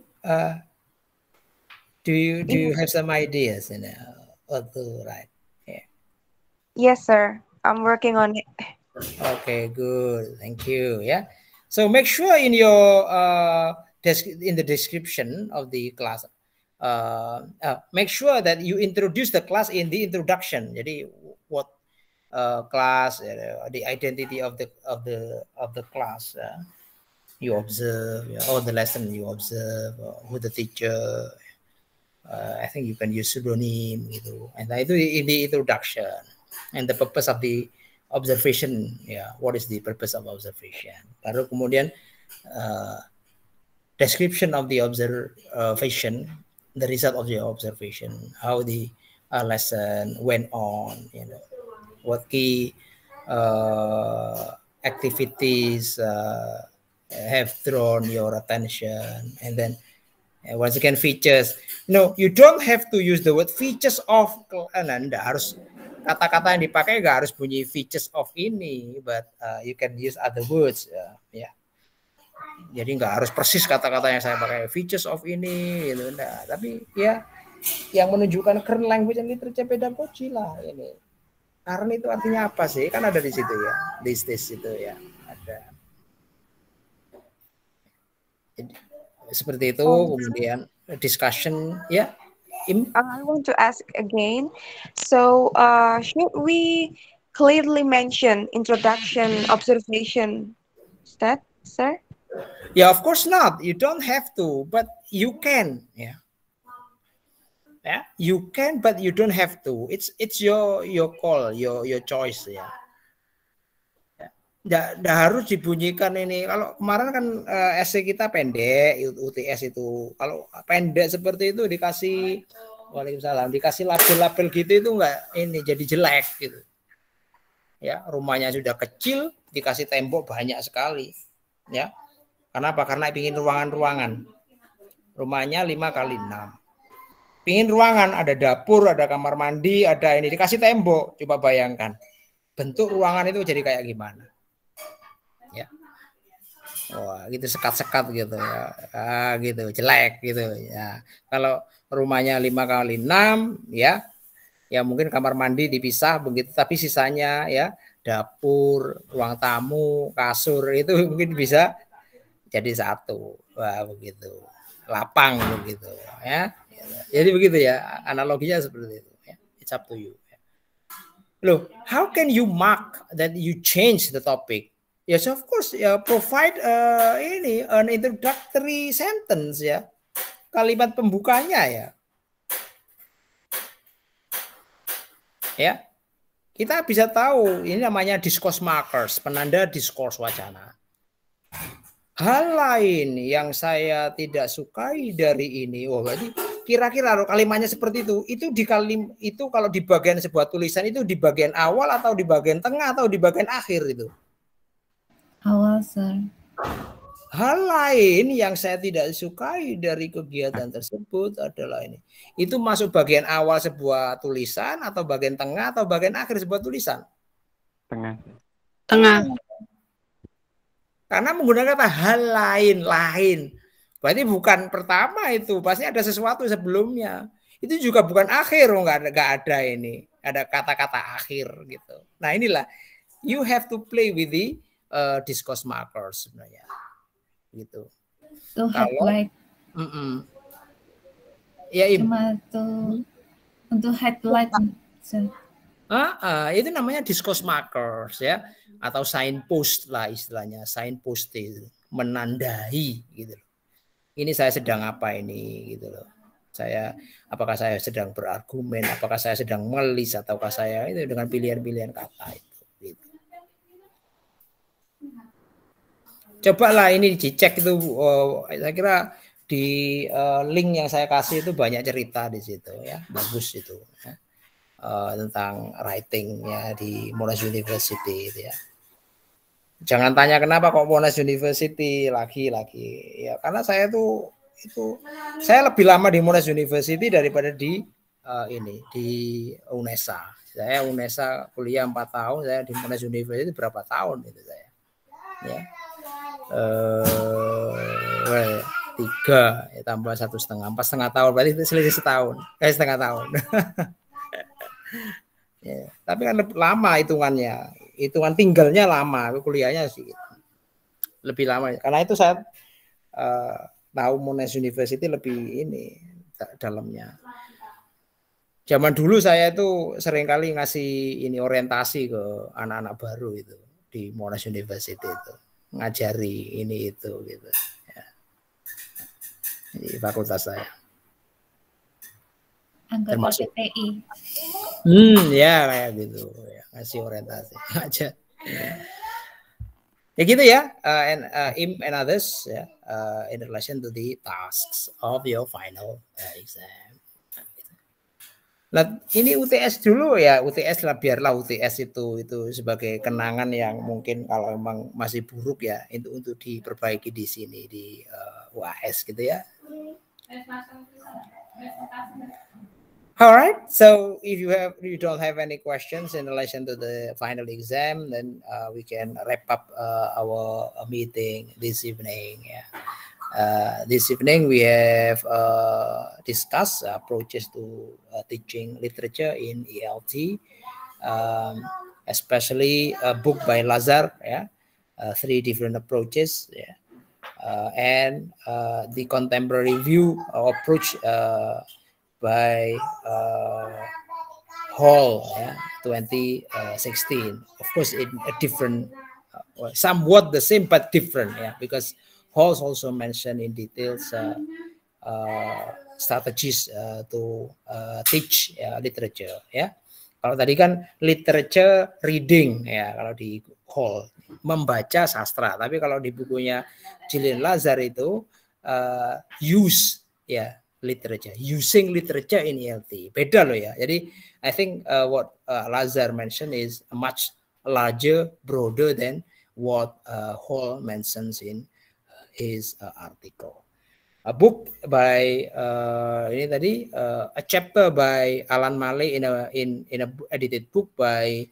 do you have some ideas, you know, what to write? Yeah. Yes, sir. I'm working on it. Okay, good. Thank you. Yeah. So make sure in your in the description of the class, make sure that you introduce the class in the introduction. Jadi what class, the identity of the class. You observe, all the lesson you observe, who the teacher. I think you can use pseudonym gitu. And itu in the introduction. And the purpose of the observation, what is the purpose of observation? Lalu kemudian description of the observation, the result of the observation, how the lesson went on, you know, what key activities have drawn your attention, and then once again features. No, you don't have to use the word features of. Anda harus kata-kata yang dipakai nggak harus bunyi features of ini, but you can use other words, ya. Jadi nggak harus persis kata-kata yang saya pakai features of ini, gitu. Nah, tapi ya yang menunjukkan kern language and literature pedagogy lah ini. Karena itu artinya apa sih? Kan ada di situ ya, this itu ya ada. Seperti itu, kemudian discussion, ya. I want to ask again. So, should we clearly mention introduction, observation? Is that, sir? Yeah, of course not. You don't have to, but you can. Yeah, you can, but you don't have to. It's your call, your choice. Ya. Nggak harus dibunyikan ini. Kalau kemarin kan essay kita pendek, UTS itu. Kalau pendek seperti itu dikasih, waalaikumsalam, dikasih label-label gitu itu nggak ini jadi jelek gitu. Ya, rumahnya sudah kecil, dikasih tembok banyak sekali. Ya, kenapa? Karena pingin ruangan-ruangan. Rumahnya 5x6. Pingin ruangan, ada dapur, ada kamar mandi, ada ini, dikasih tembok. Coba bayangkan, bentuk ruangan itu jadi kayak gimana? Wah, gitu sekat-sekat gitu ya, gitu jelek gitu ya. Kalau rumahnya 5x6 ya mungkin kamar mandi dipisah begitu, tapi sisanya ya dapur, ruang tamu, kasur itu mungkin bisa jadi satu, wah begitu, lapang begitu ya. Jadi begitu ya, analoginya seperti itu ya. It's up to you. Loh, how can you mark that you change the topic? Yes, of course, provide an introductory sentence ya, kalimat pembukanya ya. Ya, kita bisa tahu ini namanya discourse markers, penanda discourse wacana. Hal lain yang saya tidak sukai dari ini, berarti kira-kira kalimatnya seperti itu itu kalau di bagian sebuah tulisan itu di bagian awal atau di bagian tengah atau di bagian akhir itu. Awal, sir. Hal lain yang saya tidak sukai dari kegiatan tersebut adalah ini. Itu masuk bagian awal sebuah tulisan atau bagian tengah atau bagian akhir sebuah tulisan? Tengah. Karena menggunakan kata hal lain. Berarti bukan pertama itu, pasti ada sesuatu sebelumnya. Itu juga bukan akhir, nggak ada ini. Ada kata-kata akhir gitu. Nah inilah, you have to play with the discourse markers sebenarnya, gitu. To highlight. Ya, cuma untuk highlight. Itu namanya discourse markers ya, atau signpost lah istilahnya, signpost itu menandai gitu. Ini saya sedang apa ini gitu loh. Apakah saya sedang berargumen, apakah saya sedang melis, ataukah saya itu dengan pilihan-pilihan kata itu. Gitu. Cobalah ini dicek itu, saya kira di link yang saya kasih itu banyak cerita di situ ya, bagus itu ya. Tentang writingnya di Monash University itu ya. Jangan tanya kenapa kok Monash University lagi ya, karena saya itu saya lebih lama di Monash University daripada di ini di UNESA. Saya UNESA kuliah 4 tahun, saya di Monash University berapa tahun itu saya. Ya. 3 ya, tambah 1,5, 4,5 tahun, berarti selisih setahun, setengah tahun. Ya, tapi kan lama hitungannya, hitungan tinggalnya lama, kuliahnya sih lebih lama. Karena itu saya tahu Monash University lebih ini dalamnya. Zaman dulu saya itu seringkali ngasih ini orientasi ke anak-anak baru itu di Monash University itu, ngajari ini itu gitu. Ya. Di fakultas saya. Anggota PTI. Ya kayak gitu, ya, ngasih orientasi aja. Ya gitu ya, Im and others ya, in relation to the tasks of your final exam. Nah, ini UTS dulu ya, UTS lah, biarlah UTS itu sebagai kenangan yang mungkin kalau memang masih buruk ya, itu untuk diperbaiki di sini di UAS gitu ya. Alright, so if you don't have any questions in relation to the final exam, then we can wrap up our meeting this evening. Yeah. This evening we have discussed approaches to teaching literature in ELT, especially a book by Lazar, yeah, 3 different approaches, yeah, and the contemporary view approach by Hall, yeah, 2016. Of course, in a different, somewhat the same but different, yeah, because Halls also mentioned in details strategies to teach literature. Ya, kalau tadi kan literature reading ya, kalau di Hall membaca sastra. Tapi kalau di bukunya Gillian Lazar itu use ya literature, using literature in ELT. Beda loh ya. Jadi I think what Lazar mentioned is much larger, broader than what Hall mentions in his article. A book by ini tadi a chapter by Alan Malley in a edited book by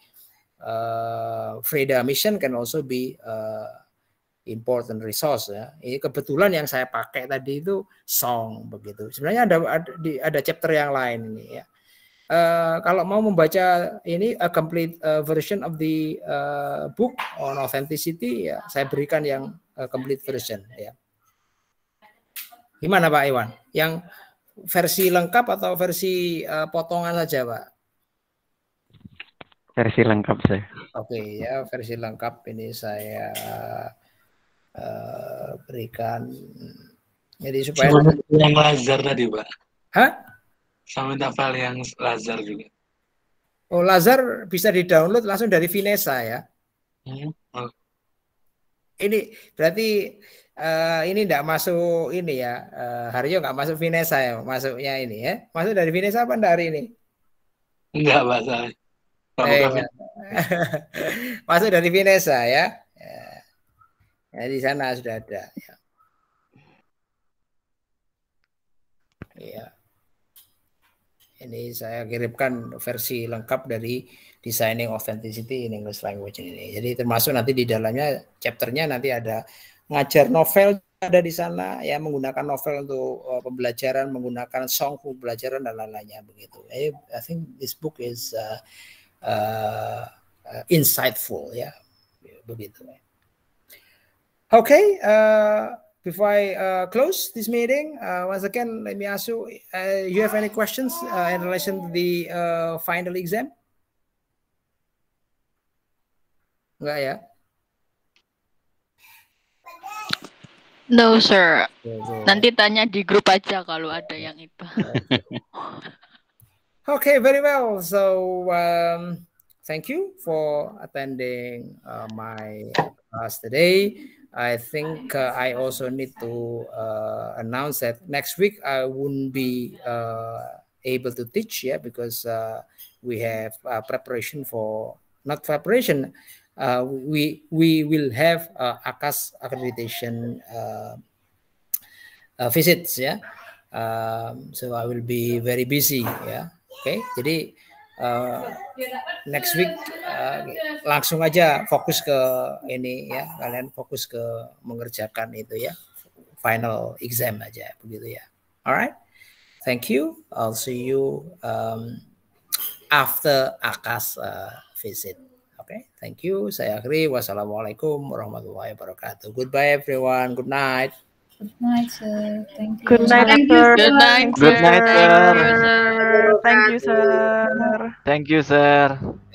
Freda Mission can also be important resource ya. Ini kebetulan yang saya pakai tadi itu Song begitu. Sebenarnya ada chapter yang lain ini ya. Kalau mau membaca ini a complete version of the book on authenticity ya, saya berikan yang complete version ya. Gimana Pak Iwan? Yang versi lengkap atau versi potongan saja Pak? Versi lengkap saya. Oke ya, versi lengkap ini saya berikan. Jadi supaya yang Lazar tadi Pak. Hah? Sama novel yang Lazar juga. Oh, Lazar bisa di-download langsung dari Vinesa ya. Oh. Ini berarti ini enggak masuk ini ya. Haryo enggak masuk Vinesa ya, masuknya ini ya. Masuk dari Vinesa apa enggak hari ini? Enggak, Pak, saya. Masuk dari Vinesa ya. Ya, di sana sudah ada ya. Ya. Ini saya kirimkan versi lengkap dari Designing Authenticity in English Language ini. Jadi termasuk nanti di dalamnya chapternya nanti ada ngajar novel ada di sana ya, menggunakan novel untuk pembelajaran, menggunakan song pembelajaran dan lain-lainnya begitu. I think this book is insightful ya, begitu. Okay, before I close this meeting, once again, let me ask you, you have any questions in relation to the final exam? Enggak ya? No, sir. Nanti tanya di grup aja kalau ada yang itu. Okay, very well. So, thank you for attending my class today. I think I also need to announce that next week I won't be able to teach, yeah, because we have preparation for, not preparation, we will have ACAS accreditation visits, yeah. So I will be very busy, yeah. Oke, jadi next week langsung aja fokus ke ini ya, kalian fokus ke mengerjakan itu ya, final exam aja begitu ya. Alright, thank you. I'll see you after Akash visit. Okay, thank you. Saya akhiri. Wassalamualaikum warahmatullahi wabarakatuh. Goodbye everyone. Good night. Good night, sir. Thank you. Good night, Thank sir. you, Good night, Good night, sir. Thank you, sir. Thank you, sir.